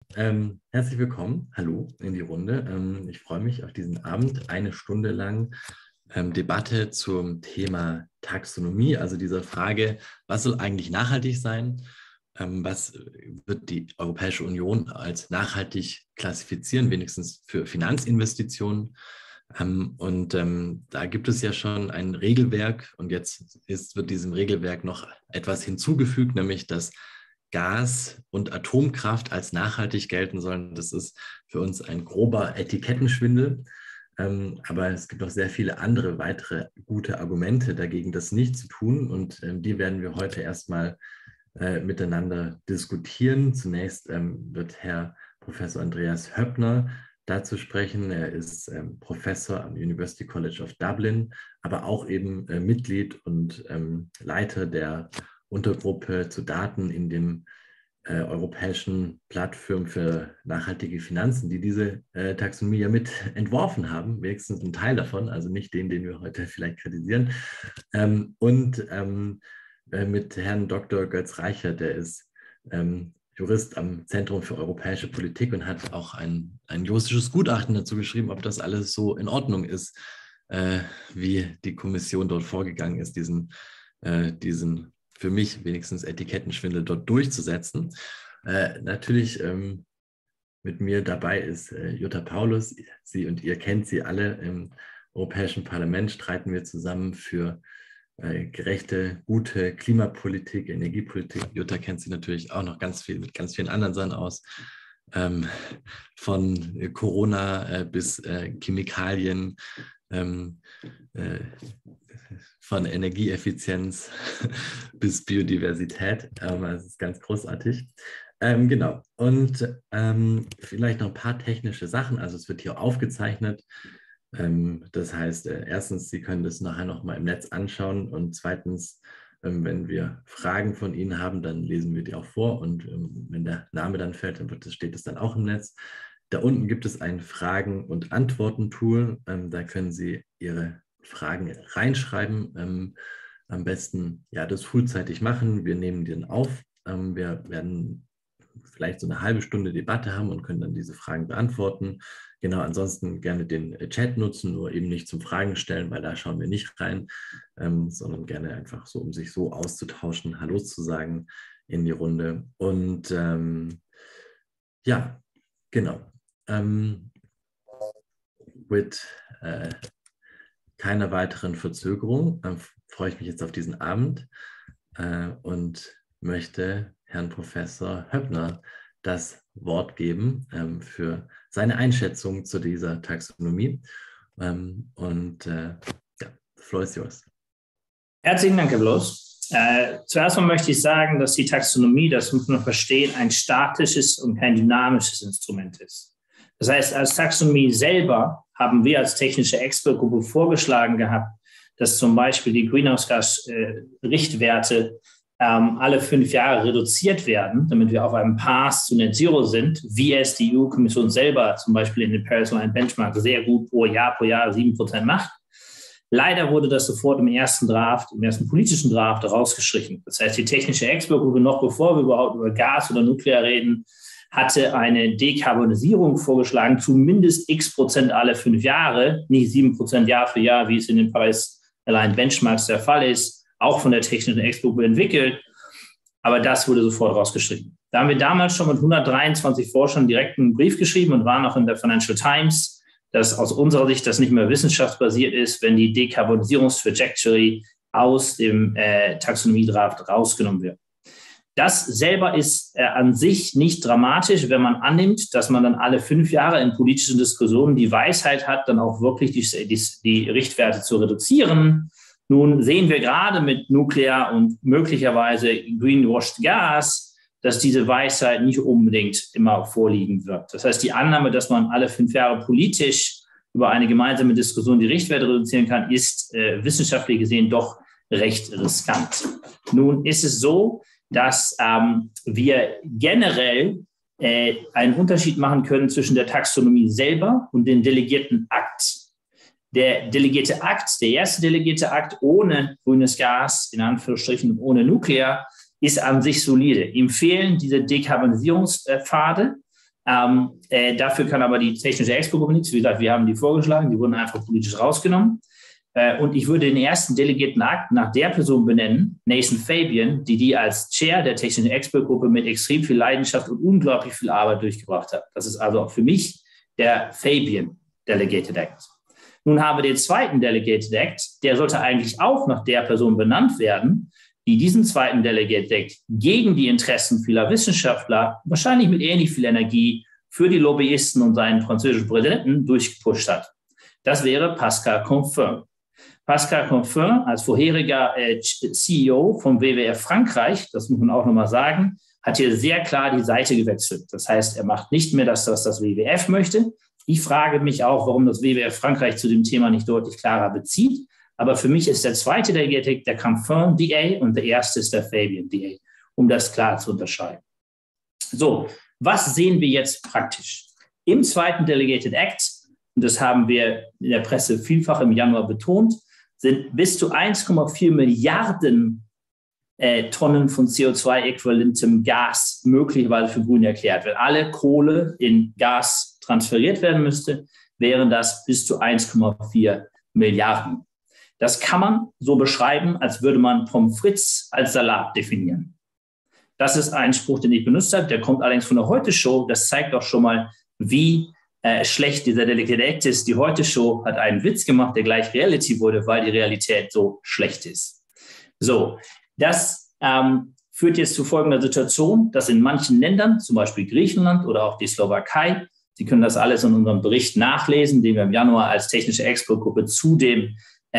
Herzlich willkommen. Hallo in die Runde. Ich freue mich auf diesen Abend, eine Stunde lang Debatte zum Thema Taxonomie, also dieser Frage, was soll eigentlich nachhaltig sein? Was wird die Europäische Union als nachhaltig klassifizieren, wenigstens für Finanzinvestitionen? Da gibt es ja schon ein Regelwerk und jetzt wird diesem Regelwerk noch etwas hinzugefügt, nämlich dass Gas und Atomkraft als nachhaltig gelten sollen. Das ist für uns ein grober Etikettenschwindel. Aber es gibt noch sehr viele andere weitere gute Argumente dagegen, das nicht zu tun. Und die werden wir heute erstmal miteinander diskutieren. Zunächst wird Herr Professor Andreas Höppner dazu sprechen. Er ist Professor am University College of Dublin, aber auch eben Mitglied und Leiter der Untergruppe zu Daten in dem europäischen Plattform für nachhaltige Finanzen, die diese Taxonomie ja mit entworfen haben, wenigstens ein Teil davon, also nicht den wir heute vielleicht kritisieren. Mit Herrn Dr. Götz Reichert, der ist Jurist am Zentrum für europäische Politik und hat auch ein juristisches Gutachten dazu geschrieben, ob das alles so in Ordnung ist, wie die Kommission dort vorgegangen ist, diesen für mich wenigstens Etikettenschwindel dort durchzusetzen. Natürlich mit mir dabei ist Jutta Paulus. Sie und ihr kennt sie alle. Im Europäischen Parlament streiten wir zusammen für gerechte, gute Klimapolitik, Energiepolitik. Jutta kennt sie natürlich auch noch mit ganz vielen anderen Sachen aus. Von Corona bis Chemikalien, von Energieeffizienz bis Biodiversität. Das ist ganz großartig. Genau. Und vielleicht noch ein paar technische Sachen. Also es wird hier aufgezeichnet. Das heißt, erstens, Sie können das nachher noch mal im Netz anschauen und zweitens, wenn wir Fragen von Ihnen haben, dann lesen wir die auch vor und wenn der Name dann fällt, dann steht es dann auch im Netz. Da unten gibt es ein Fragen- und Antworten-Tool. Da können Sie Ihre Fragen reinschreiben. Am besten ja das frühzeitig machen. Wir nehmen den auf. Wir werden vielleicht so eine halbe Stunde Debatte haben und können dann diese Fragen beantworten. Genau, ansonsten gerne den Chat nutzen, nur eben nicht zum Fragen stellen, weil da schauen wir nicht rein, sondern gerne einfach so, um sich so auszutauschen, Hallo zu sagen in die Runde. Und ja, genau. Mit keiner weiteren Verzögerung freue ich mich jetzt auf diesen Abend und möchte Herrn Professor Höppner das Wort geben für seine Einschätzung zu dieser Taxonomie. Ja, the floor is yours. Herzlichen Dank, Herr Bloß. Zuerst mal möchte ich sagen, dass die Taxonomie, das muss man verstehen, ein statisches und kein dynamisches Instrument ist. Das heißt, als Taxonomie selber haben wir als technische Expertgruppe vorgeschlagen gehabt, dass zum Beispiel die Greenhouse-Gas-Richtwerte alle 5 Jahre reduziert werden, damit wir auf einem Path zu Net Zero sind, wie es die EU-Kommission selber zum Beispiel in den Paris Line Benchmark sehr gut pro Jahr 7% macht. Leider wurde das sofort im ersten politischen Draft rausgestrichen. Das heißt, die technische Expertgruppe, noch bevor wir überhaupt über Gas oder Nuklear reden, hatte eine Dekarbonisierung vorgeschlagen, zumindest x% alle 5 Jahre, nicht 7% Jahr für Jahr, wie es in den Paris Line Benchmarks der Fall ist, auch von der technischen Expertgruppe entwickelt. Aber das wurde sofort rausgestrichen. Da haben wir damals schon mit 123 Forschern direkt einen Brief geschrieben und waren auch in der Financial Times, dass aus unserer Sicht das nicht mehr wissenschaftsbasiert ist, wenn die Dekarbonisierungstrajectory aus dem Taxonomie-Draft rausgenommen wird. Das selber ist an sich nicht dramatisch, wenn man annimmt, dass man dann alle 5 Jahre in politischen Diskussionen die Weisheit hat, dann auch wirklich die Richtwerte zu reduzieren. Nun sehen wir gerade mit Nuklear und möglicherweise Greenwashed Gas, dass diese Weisheit nicht unbedingt immer vorliegen wird. Das heißt, die Annahme, dass man alle 5 Jahre politisch über eine gemeinsame Diskussion die Richtwerte reduzieren kann, ist wissenschaftlich gesehen doch recht riskant. Nun ist es so, dass wir generell einen Unterschied machen können zwischen der Taxonomie selber und dem delegierten Akt. Der delegierte Akt, der erste delegierte Akt ohne grünes Gas, in Anführungsstrichen ohne Nuklear, ist an sich solide. Ihm fehlen diese Dekarbonisierungspfade. Dafür kann aber die Technische Expertgruppe nichts. Wie gesagt, wir haben die vorgeschlagen, die wurden einfach politisch rausgenommen. Und ich würde den ersten delegierten Akt nach der Person benennen, Nathan Fabian, die als Chair der Technischen Expertgruppe mit extrem viel Leidenschaft und unglaublich viel Arbeit durchgebracht hat. Das ist also auch für mich der Fabian Delegated Act. Nun haben wir den zweiten Delegated Act, der sollte eigentlich auch nach der Person benannt werden, die diesen zweiten Delegated Act gegen die Interessen vieler Wissenschaftler, wahrscheinlich mit ähnlich viel Energie, für die Lobbyisten und seinen französischen Präsidenten durchgepusht hat. Das wäre Pascal Confin. Pascal Confin als vorheriger CEO vom WWF Frankreich, das muss man auch nochmal sagen, hat hier sehr klar die Seite gewechselt. Das heißt, er macht nicht mehr das, was das WWF möchte. Ich frage mich auch, warum das WWF Frankreich zu dem Thema nicht deutlich klarer bezieht. Aber für mich ist der zweite Delegated Act der Confin DA und der erste ist der Fabian DA, um das klar zu unterscheiden. So, was sehen wir jetzt praktisch? Im zweiten Delegated Act, und das haben wir in der Presse vielfach im Januar betont, sind bis zu 1,4 Milliarden Tonnen von CO2-äquivalentem Gas möglicherweise für grün erklärt. Wenn alle Kohle in Gas transferiert werden müsste, wären das bis zu 1,4 Milliarden. Das kann man so beschreiben, als würde man Pommes frites als Salat definieren. Das ist ein Spruch, den ich benutzt habe. Der kommt allerdings von der Heute-Show. Das zeigt doch schon mal, wie schlecht dieser Delegated Act ist. Die Heute-Show hat einen Witz gemacht, der gleich Reality wurde, weil die Realität so schlecht ist. So, das führt jetzt zu folgender Situation, dass in manchen Ländern, zum Beispiel Griechenland oder auch die Slowakei, Sie können das alles in unserem Bericht nachlesen, den wir im Januar als Technische Expertgruppe zu dem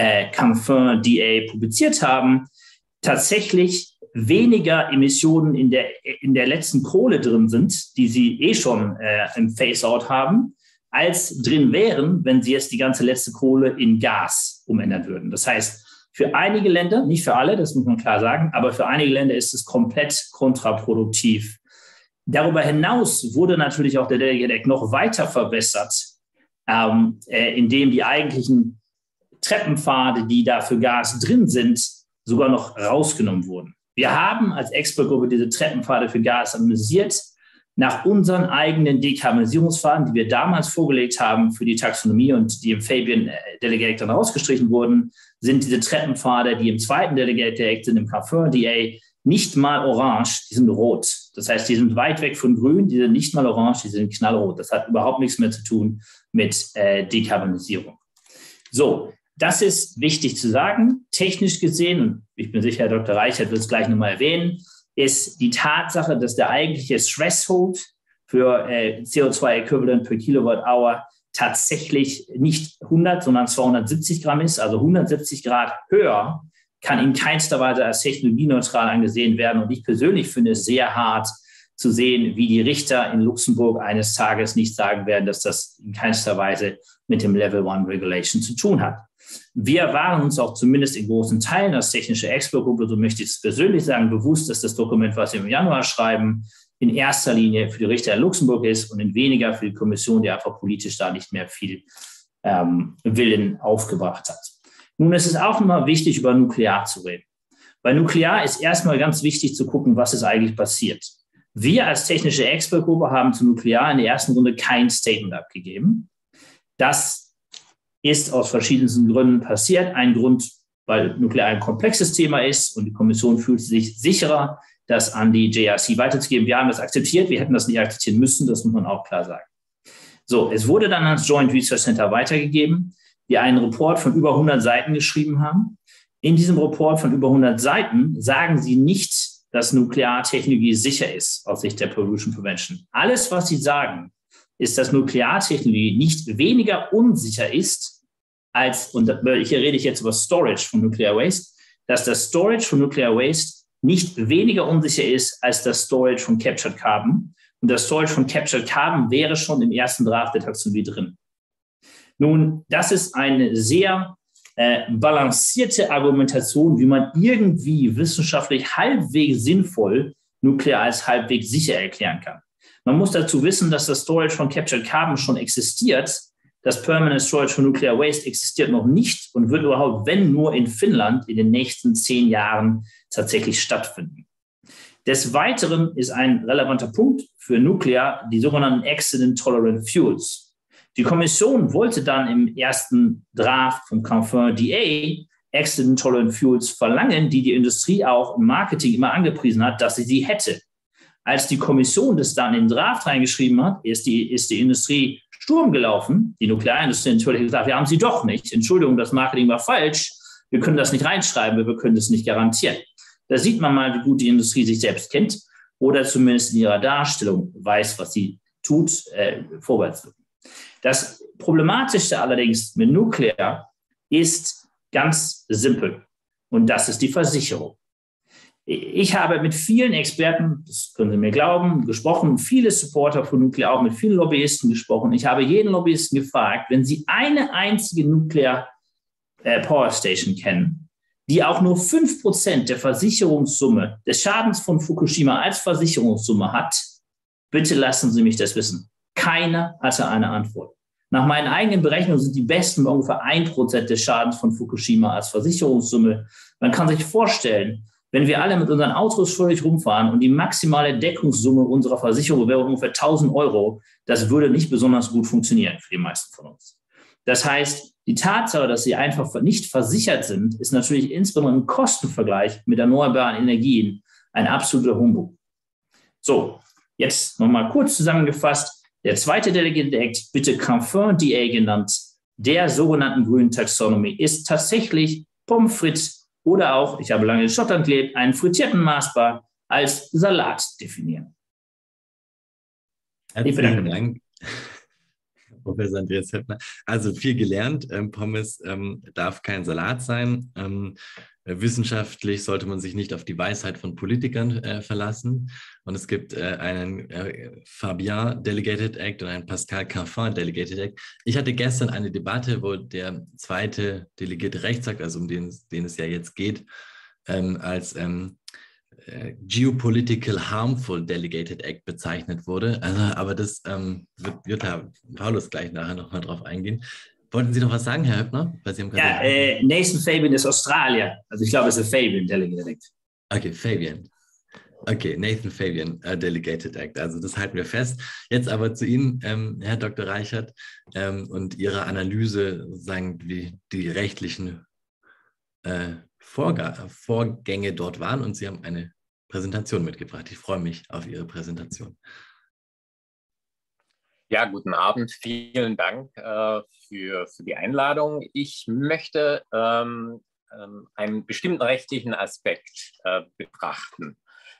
Confin DA publiziert haben, tatsächlich weniger Emissionen in der letzten Kohle drin sind, die sie schon im Phase-Out haben, als drin wären, wenn sie jetzt die ganze letzte Kohle in Gas umändern würden. Das heißt, für einige Länder, nicht für alle, das muss man klar sagen, aber für einige Länder ist es komplett kontraproduktiv. Darüber hinaus wurde natürlich auch der Delegated Act noch weiter verbessert, indem die eigentlichen Treppenpfade, die da für Gas drin sind, sogar noch rausgenommen wurden. Wir haben als Expertgruppe diese Treppenpfade für Gas analysiert. Nach unseren eigenen Dekarbonisierungspfaden, die wir damals vorgelegt haben für die Taxonomie und die im Fabian Delegated Act dann rausgestrichen wurden, sind diese Treppenpfade, die im zweiten Delegated Act sind, im Confin DA, nicht mal orange, die sind rot. Das heißt, die sind weit weg von grün, die sind nicht mal orange, die sind knallrot. Das hat überhaupt nichts mehr zu tun mit Dekarbonisierung. So, das ist wichtig zu sagen. Technisch gesehen, und ich bin sicher, Herr Dr. Reichert wird es gleich nochmal erwähnen, ist die Tatsache, dass der eigentliche Threshold für CO2-Äquivalent per Kilowatt-Hour tatsächlich nicht 100, sondern 270 Gramm ist, also 170 Grad höher, kann in keinster Weise als technologieneutral angesehen werden. Und ich persönlich finde es sehr hart zu sehen, wie die Richter in Luxemburg eines Tages nicht sagen werden, dass das in keinster Weise mit dem Level 1 Regulation zu tun hat. Wir waren uns auch zumindest in großen Teilen als Technische Expertgruppe, so möchte ich es persönlich sagen, bewusst, dass das Dokument, was wir im Januar schreiben, in erster Linie für die Richter in Luxemburg ist und in weniger für die Kommission, die einfach politisch da nicht mehr viel Willen aufgebracht hat. Nun ist es auch immer wichtig, über Nuklear zu reden. Bei Nuklear ist erstmal ganz wichtig zu gucken, was ist eigentlich passiert. Wir als Technische Expertgruppe haben zu Nuklear in der ersten Runde kein Statement abgegeben. Das ist aus verschiedensten Gründen passiert. Ein Grund, weil Nuklear ein komplexes Thema ist und die Kommission fühlt sich sicherer, das an die JRC weiterzugeben. Wir haben das akzeptiert, wir hätten das nicht akzeptieren müssen, das muss man auch klar sagen. So, es wurde dann ans Joint Research Center weitergegeben, die einen Report von über 100 Seiten geschrieben haben. In diesem Report von über 100 Seiten sagen sie nicht, dass Nukleartechnologie sicher ist aus Sicht der Pollution Prevention. Alles, was sie sagen, ist, dass Nukleartechnologie nicht weniger unsicher ist als, und hier rede ich jetzt über Storage von Nuclear Waste, dass das Storage von Nuclear Waste nicht weniger unsicher ist als das Storage von Captured Carbon. Und das Storage von Captured Carbon wäre schon im ersten Draft der Taxonomie drin. Nun, das ist eine sehr balancierte Argumentation, wie man irgendwie wissenschaftlich halbwegs sinnvoll Nuklear als halbwegs sicher erklären kann. Man muss dazu wissen, dass das Storage von Captured Carbon schon existiert. Das Permanent Storage von Nuclear Waste existiert noch nicht und wird überhaupt, wenn nur in Finnland, in den nächsten 10 Jahren tatsächlich stattfinden. Des Weiteren ist ein relevanter Punkt für Nuklear die sogenannten Accident Tolerant Fuels. Die Kommission wollte dann im ersten Draft von Canfin DA Accident Tolerant Fuels verlangen, die Industrie auch im Marketing immer angepriesen hat, dass sie hätte. Als die Kommission das dann in den Draft reingeschrieben hat, ist die Industrie Sturm gelaufen. Die Nuklearindustrie natürlich gesagt, wir haben sie doch nicht. Entschuldigung, das Marketing war falsch. Wir können das nicht reinschreiben, wir können das nicht garantieren. Da sieht man mal, wie gut die Industrie sich selbst kennt oder zumindest in ihrer Darstellung weiß, was sie tut, vorwärts wirken. Das Problematische allerdings mit Nuklear ist ganz simpel und das ist die Versicherung. Ich habe mit vielen Experten, das können Sie mir glauben, gesprochen, viele Supporter von Nuklear, auch mit vielen Lobbyisten gesprochen. Ich habe jeden Lobbyisten gefragt, wenn Sie eine einzige Nuklear Power Station kennen, die auch nur 5% der Versicherungssumme, des Schadens von Fukushima als Versicherungssumme hat, bitte lassen Sie mich das wissen. Keiner hatte eine Antwort. Nach meinen eigenen Berechnungen sind die besten bei ungefähr 1% des Schadens von Fukushima als Versicherungssumme. Man kann sich vorstellen, wenn wir alle mit unseren Autos fröhlich rumfahren und die maximale Deckungssumme unserer Versicherung wäre ungefähr 1.000 €, das würde nicht besonders gut funktionieren für die meisten von uns. Das heißt, die Tatsache, dass sie einfach nicht versichert sind, ist natürlich insbesondere im Kostenvergleich mit erneuerbaren Energien ein absoluter Humbug. So, jetzt nochmal kurz zusammengefasst. Der zweite Delegated Act, bitte Canfin DA genannt, der sogenannten grünen Taxonomie, ist tatsächlich Pommes frites oder auch, ich habe lange in Schottland gelebt, einen frittierten Maßband als Salat definieren. Herzlichen Dank, Professor Andreas Höppner. Also viel gelernt. Pommes darf kein Salat sein. Wissenschaftlich sollte man sich nicht auf die Weisheit von Politikern verlassen. Und es gibt einen Fabien Delegated Act und einen Pascal Canfin Delegated Act. Ich hatte gestern eine Debatte, wo der zweite delegierte Rechtsakt, also um den es ja jetzt geht, als Geopolitical Harmful Delegated Act bezeichnet wurde. Also, aber das wird Herr Paulus gleich nachher nochmal drauf eingehen. Wollten Sie noch was sagen, Herr Höppner? Weil Sie haben Nathan Fabian ist Australier. Also ich glaube, es ist Fabian Delegated Act. Okay, Fabian. Okay, Nathan Fabian Delegated Act. Also das halten wir fest. Jetzt aber zu Ihnen, Herr Dr. Reichert, und Ihrer Analyse, sagen wie die rechtlichen Vorgänge dort waren. Und Sie haben eine Präsentation mitgebracht. Ich freue mich auf Ihre Präsentation. Ja, guten Abend. Vielen Dank für die Einladung. Ich möchte einen bestimmten rechtlichen Aspekt betrachten,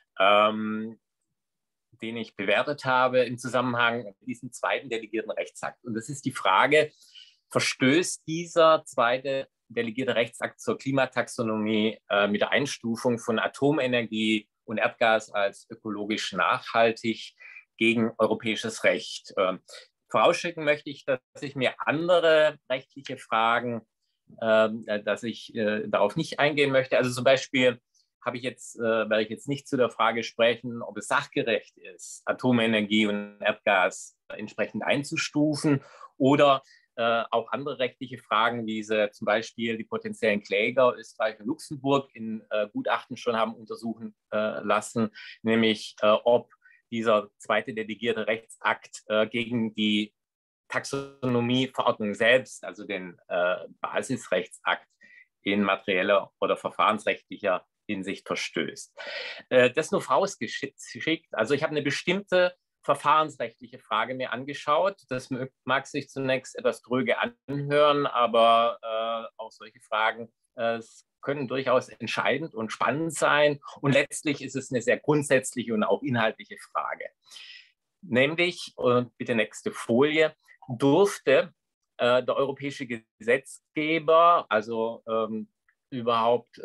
den ich bewertet habe im Zusammenhang mit diesem zweiten delegierten Rechtsakt. Und das ist die Frage, verstößt dieser zweite delegierte Rechtsakt zur Klimataxonomie mit der Einstufung von Atomenergie und Erdgas als ökologisch nachhaltig gegen europäisches Recht? Vorausschicken möchte ich, dass ich mir andere rechtliche Fragen, dass ich darauf nicht eingehen möchte. Also zum Beispiel werde ich jetzt nicht zu der Frage sprechen, ob es sachgerecht ist, Atomenergie und Erdgas entsprechend einzustufen oder auch andere rechtliche Fragen, wie sie zum Beispiel die potenziellen Kläger Österreich und Luxemburg in Gutachten schon haben untersuchen lassen, nämlich ob dieser zweite delegierte Rechtsakt gegen die Taxonomieverordnung selbst, also den Basisrechtsakt in materieller oder verfahrensrechtlicher Hinsicht verstößt. Das nur vorausgeschickt. Also ich habe eine bestimmte verfahrensrechtliche Frage mir angeschaut. Das mag sich zunächst etwas dröge anhören, aber auch solche Fragen können durchaus entscheidend und spannend sein. Und letztlich ist es eine sehr grundsätzliche und auch inhaltliche Frage. Nämlich, bitte nächste Folie, durfte der europäische Gesetzgeber, also überhaupt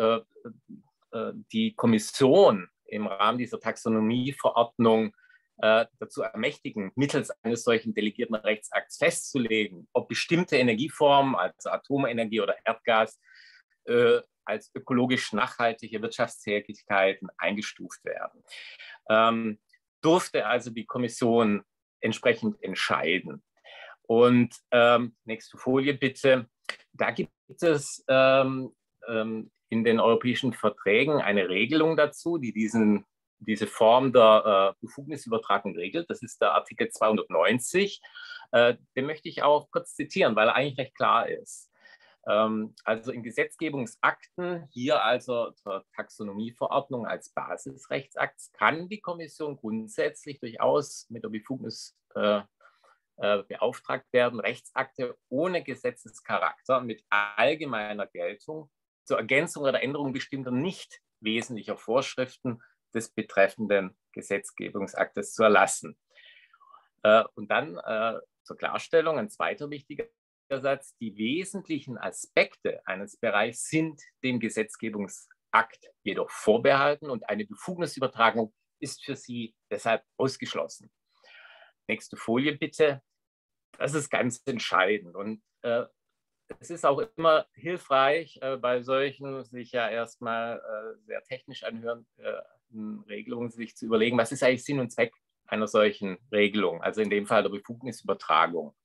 die Kommission im Rahmen dieser Taxonomieverordnung dazu ermächtigen, mittels eines solchen delegierten Rechtsakts festzulegen, ob bestimmte Energieformen, also Atomenergie oder Erdgas, als ökologisch nachhaltige Wirtschaftstätigkeiten eingestuft werden. Durfte also die Kommission entsprechend entscheiden. Und nächste Folie bitte. Da gibt es in den europäischen Verträgen eine Regelung dazu, die diesen diese Form der Befugnisübertragung regelt. Das ist der Artikel 290. Den möchte ich auch kurz zitieren, weil er eigentlich recht klar ist. Also in Gesetzgebungsakten, hier also zur Taxonomieverordnung als Basisrechtsakt, kann die Kommission grundsätzlich durchaus mit der Befugnis beauftragt werden, Rechtsakte ohne Gesetzescharakter mit allgemeiner Geltung zur Ergänzung oder Änderung bestimmter nicht wesentlicher Vorschriften des betreffenden Gesetzgebungsaktes zu erlassen. Und dann zur Klarstellung ein zweiter wichtiger Satz: Die wesentlichen Aspekte eines Bereichs sind dem Gesetzgebungsakt jedoch vorbehalten und eine Befugnisübertragung ist für sie deshalb ausgeschlossen. Nächste Folie bitte. Das ist ganz entscheidend und es ist auch immer hilfreich, bei solchen sich ja erstmal sehr technisch anhörenden Regelungen sich zu überlegen, was ist eigentlich Sinn und Zweck einer solchen Regelung, also in dem Fall der Befugnisübertragung.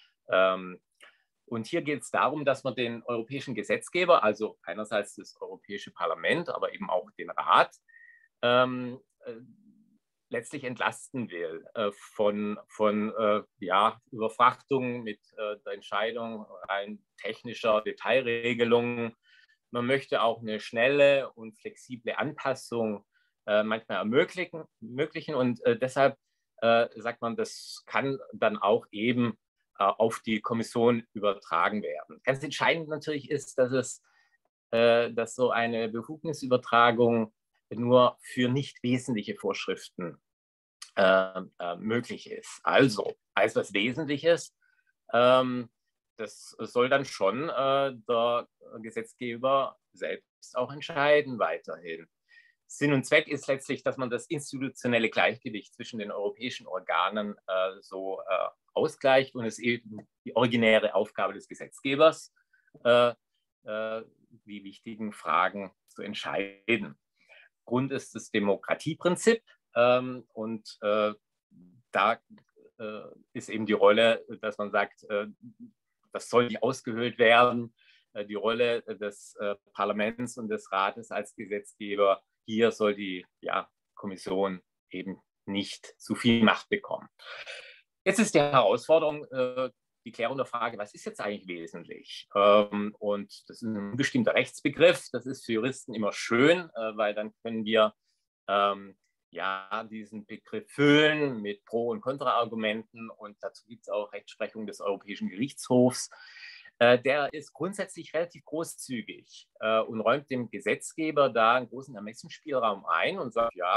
Und hier geht es darum, dass man den europäischen Gesetzgeber, also einerseits das Europäische Parlament, aber eben auch den Rat, letztlich entlasten will von Überfrachtungen mit der Entscheidung rein technischer Detailregelungen. Man möchte auch eine schnelle und flexible Anpassung manchmal ermöglichen und deshalb sagt man, das kann dann auch eben auf die Kommission übertragen werden. Ganz entscheidend natürlich ist, dass so eine Befugnisübertragung nur für nicht wesentliche Vorschriften möglich ist. Also, als was Wesentliches, das soll dann schon der Gesetzgeber selbst auch entscheiden weiterhin. Sinn und Zweck ist letztlich, dass man das institutionelle Gleichgewicht zwischen den europäischen Organen ausgleicht und es eben die originäre Aufgabe des Gesetzgebers, die wichtigen Fragen zu entscheiden. Grund ist das Demokratieprinzip und da ist eben die Rolle, dass man sagt, das soll nicht ausgehöhlt werden, die Rolle des Parlaments und des Rates als Gesetzgeber. Hier soll die Kommission eben nicht zu viel Macht bekommen. Jetzt ist die Herausforderung, die Klärung der Frage, was ist jetzt eigentlich wesentlich? Und das ist ein bestimmter Rechtsbegriff. Das ist für Juristen immer schön, weil dann können wir diesen Begriff füllen mit Pro- und Kontraargumenten. Und dazu gibt es auch Rechtsprechung des Europäischen Gerichtshofs. Der ist grundsätzlich relativ großzügig und räumt dem Gesetzgeber da einen großen Ermessensspielraum ein und sagt, ihr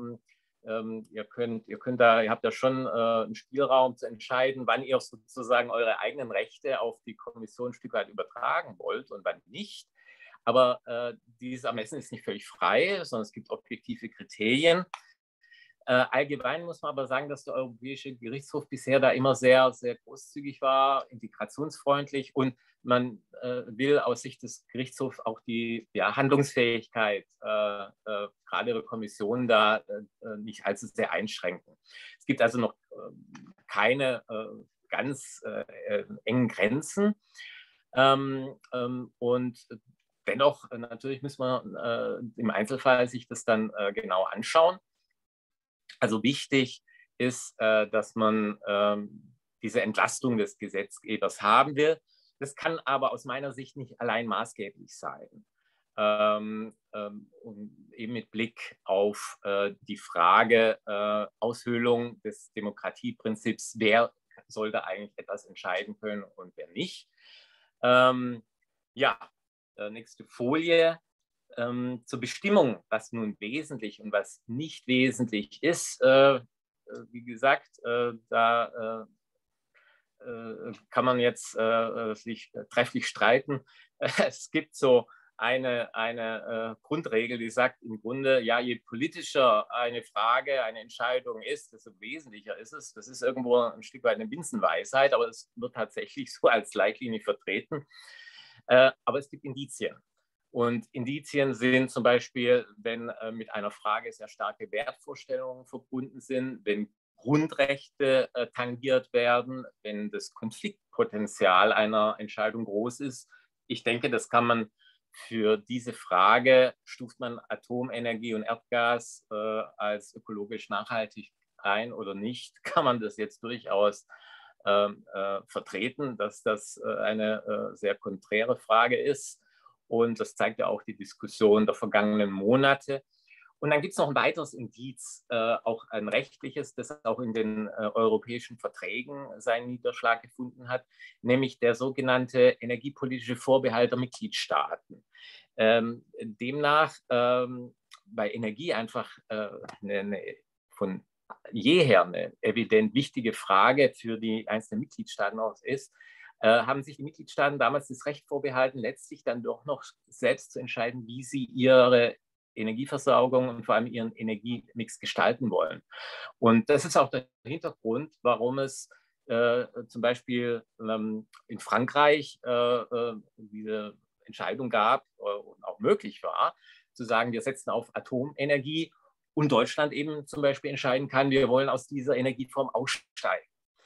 habt ja schon einen Spielraum zu entscheiden, wann ihr sozusagen eure eigenen Rechte auf die Kommission ein Stück weit übertragen wollt und wann nicht. Aber dieses Ermessen ist nicht völlig frei, sondern es gibt objektive Kriterien. Allgemein muss man aber sagen, dass der Europäische Gerichtshof bisher da immer sehr, sehr großzügig war, integrationsfreundlich und man will aus Sicht des Gerichtshofs auch die Handlungsfähigkeit gerade der Kommission da nicht allzu sehr einschränken. Es gibt also noch keine ganz engen Grenzen und dennoch natürlich muss man im Einzelfall sich das dann genau anschauen. Also wichtig ist, dass man diese Entlastung des Gesetzgebers haben will. Das kann aber aus meiner Sicht nicht allein maßgeblich sein. Eben mit Blick auf die Frage Aushöhlung des Demokratieprinzips, wer soll da eigentlich etwas entscheiden können und wer nicht. Nächste Folie. Zur Bestimmung, was nun wesentlich und was nicht wesentlich ist, wie gesagt, da kann man jetzt sich trefflich streiten. Es gibt so eine Grundregel, die sagt im Grunde, je politischer eine Frage, eine Entscheidung ist, desto wesentlicher ist es. Das ist irgendwo ein Stück weit eine Binsenweisheit, aber es wird tatsächlich so als Leitlinie vertreten. Aber es gibt Indizien. Und Indizien sind zum Beispiel, wenn mit einer Frage sehr starke Wertvorstellungen verbunden sind, wenn Grundrechte tangiert werden, wenn das Konfliktpotenzial einer Entscheidung groß ist. Ich denke, das kann man für diese Frage, stuft man Atomenergie und Erdgas als ökologisch nachhaltig ein oder nicht, kann man das jetzt durchaus vertreten, dass das eine sehr konträre Frage ist. Und das zeigt ja auch die Diskussion der vergangenen Monate. Und dann gibt es noch ein weiteres Indiz, auch ein rechtliches, das auch in den europäischen Verträgen seinen Niederschlag gefunden hat, nämlich der sogenannte energiepolitische Vorbehalt der Mitgliedstaaten. Demnach, weil Energie einfach von jeher eine evident wichtige Frage für die einzelnen Mitgliedstaaten auch ist, haben sich die Mitgliedstaaten damals das Recht vorbehalten, letztlich dann doch noch selbst zu entscheiden, wie sie ihre Energieversorgung und vor allem ihren Energiemix gestalten wollen. Und das ist auch der Hintergrund, warum es zum Beispiel in Frankreich diese Entscheidung gab und auch möglich war, zu sagen, wir setzen auf Atomenergie und Deutschland eben zum Beispiel entscheiden kann, wir wollen aus dieser Energieform aussteigen.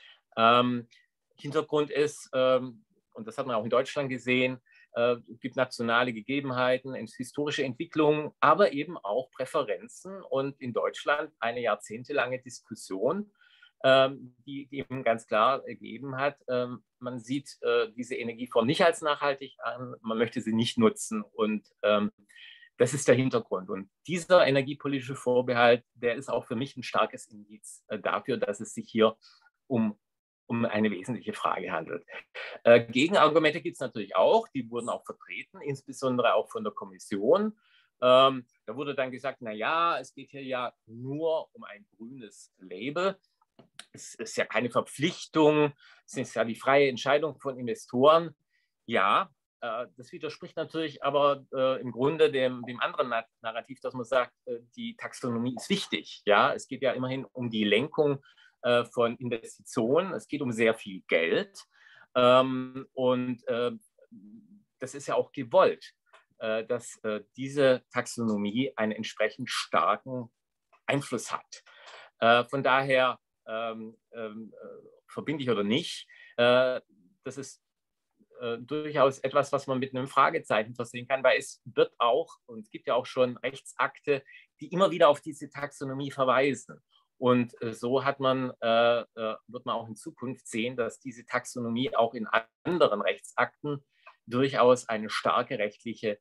Hintergrund ist, und das hat man auch in Deutschland gesehen, es gibt nationale Gegebenheiten, historische Entwicklungen, aber eben auch Präferenzen und in Deutschland eine jahrzehntelange Diskussion, die eben ganz klar ergeben hat, man sieht diese Energieform nicht als nachhaltig an, man möchte sie nicht nutzen und das ist der Hintergrund. Und dieser energiepolitische Vorbehalt, der ist auch für mich ein starkes Indiz dafür, dass es sich hier um eine wesentliche Frage handelt. Gegenargumente gibt es natürlich auch, die wurden auch vertreten, insbesondere auch von der Kommission. Da wurde dann gesagt, naja, es geht hier ja nur um ein grünes Label. Es ist ja keine Verpflichtung, es ist ja die freie Entscheidung von Investoren. Ja, das widerspricht natürlich aber im Grunde dem anderen Narrativ, dass man sagt, die Taxonomie ist wichtig. Ja? Es geht ja immerhin um die Lenkung von Investitionen. Es geht um sehr viel Geld. Und das ist ja auch gewollt, dass diese Taxonomie einen entsprechend starken Einfluss hat. Von daher, verbindlich oder nicht, das ist durchaus etwas, was man mit einem Fragezeichen versehen kann, weil es wird auch, und es gibt ja auch schon Rechtsakte, die immer wieder auf diese Taxonomie verweisen. Und so wird man auch in Zukunft sehen, dass diese Taxonomie auch in anderen Rechtsakten durchaus eine starke rechtliche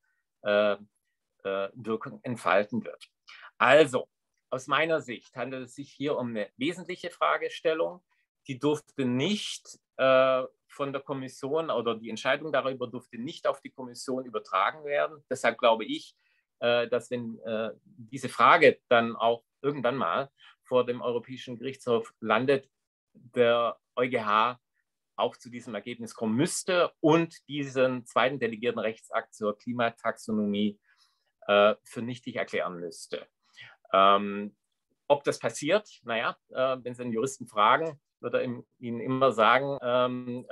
Wirkung entfalten wird. Also, aus meiner Sicht handelt es sich hier um eine wesentliche Fragestellung. Die durfte nicht von der Kommission oder die Entscheidung darüber durfte nicht auf die Kommission übertragen werden. Deshalb glaube ich, dass wenn diese Frage dann auch irgendwann mal vor dem Europäischen Gerichtshof landet, der EuGH auch zu diesem Ergebnis kommen müsste und diesen zweiten delegierten Rechtsakt zur Klimataxonomie für nichtig erklären müsste. Ob das passiert, naja, wenn Sie einen Juristen fragen, wird er Ihnen immer sagen,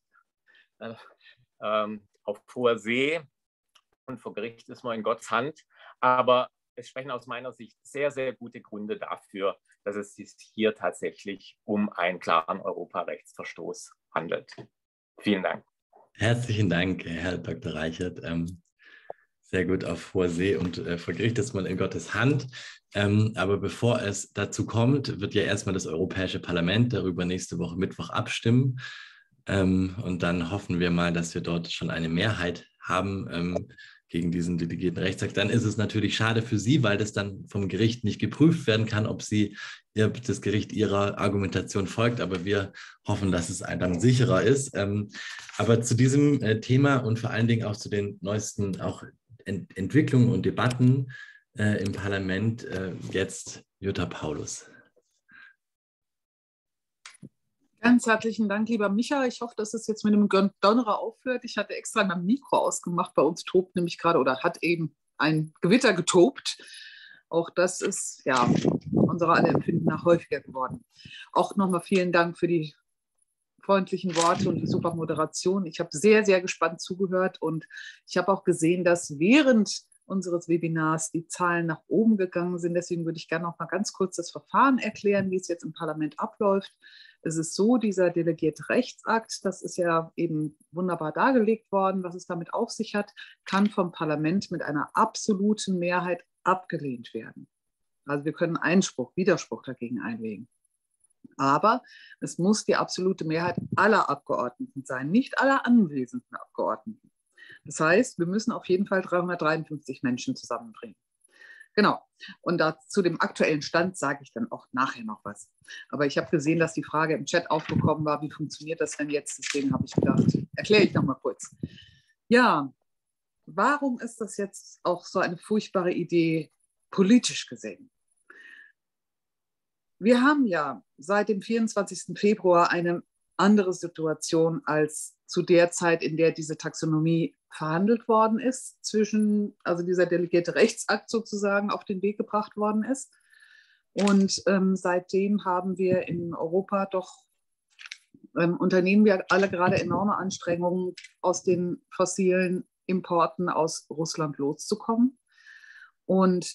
auf hoher See und vor Gericht ist man in Gottes Hand. Aber es sprechen aus meiner Sicht sehr, sehr gute Gründe dafür, dass es sich hier tatsächlich um einen klaren Europarechtsverstoß handelt. Vielen Dank. Herzlichen Dank, Herr Dr. Reichert. Sehr gut, auf hoher See und vor Gericht ist man in Gottes Hand. Aber bevor es dazu kommt, wird ja erstmal das Europäische Parlament darüber nächste Woche Mittwoch abstimmen. Und dann hoffen wir mal, dass wir dort schon eine Mehrheit haben gegen diesen delegierten Rechtsakt. Dann ist es natürlich schade für Sie, weil das dann vom Gericht nicht geprüft werden kann, ob das Gericht Ihrer Argumentation folgt. Aber wir hoffen, dass es dann sicherer ist. Aber zu diesem Thema und vor allen Dingen auch zu den neuesten auch Entwicklungen und Debatten im Parlament jetzt Jutta Paulus. Ganz herzlichen Dank, lieber Micha. Ich hoffe, dass es jetzt mit dem Donnerer aufhört. Ich hatte extra mein Mikro ausgemacht. Bei uns tobt nämlich gerade oder hat eben ein Gewitter getobt. Auch das ist ja unserer aller Empfinden nach häufiger geworden. Auch nochmal vielen Dank für die freundlichen Worte und die super Moderation. Ich habe sehr, sehr gespannt zugehört und ich habe auch gesehen, dass während unseres Webinars die Zahlen nach oben gegangen sind. Deswegen würde ich gerne noch mal ganz kurz das Verfahren erklären, wie es jetzt im Parlament abläuft. Es ist so, dieser delegierte Rechtsakt, das ist ja eben wunderbar dargelegt worden, was es damit auf sich hat, kann vom Parlament mit einer absoluten Mehrheit abgelehnt werden. Also wir können Widerspruch dagegen einlegen. Aber es muss die absolute Mehrheit aller Abgeordneten sein, nicht aller anwesenden Abgeordneten. Das heißt, wir müssen auf jeden Fall 353 Menschen zusammenbringen. Genau. Und zu dem aktuellen Stand sage ich dann auch nachher noch was. Aber ich habe gesehen, dass die Frage im Chat aufgekommen war, wie funktioniert das denn jetzt? Deswegen habe ich gedacht, erkläre ich noch mal kurz. Ja, warum ist das jetzt auch so eine furchtbare Idee politisch gesehen? Wir haben ja seit dem 24. Februar eine andere Situation als zu der Zeit, in der diese Taxonomie verhandelt worden ist, also dieser delegierte Rechtsakt sozusagen auf den Weg gebracht worden ist. Und seitdem haben wir in Europa unternehmen wir alle gerade enorme Anstrengungen, aus den fossilen Importen aus Russland loszukommen. Und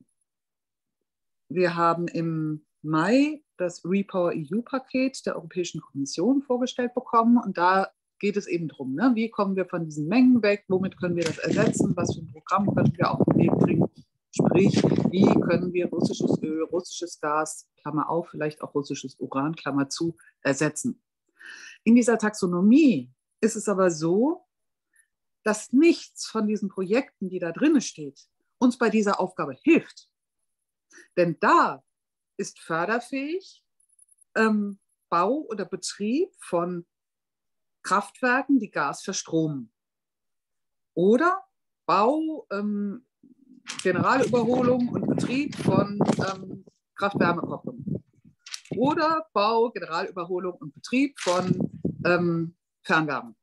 wir haben im Mai das REPowerEU-Paket der Europäischen Kommission vorgestellt bekommen. Und da geht es eben darum, ne? Wie kommen wir von diesen Mengen weg, womit können wir das ersetzen, was für ein Programm können wir auf den Weg bringen. Sprich, wie können wir russisches Öl, russisches Gas, Klammer auf, vielleicht auch russisches Uran, Klammer zu, ersetzen. In dieser Taxonomie ist es aber so, dass nichts von diesen Projekten, die da drin steht, uns bei dieser Aufgabe hilft. Denn da ist förderfähig Bau oder Betrieb von Kraftwerken, die Gas verstromen. Oder Bau, Generalüberholung und Betrieb von Kraft-Wärme-Kochen. Oder Bau, Generalüberholung und Betrieb von Fernwärme.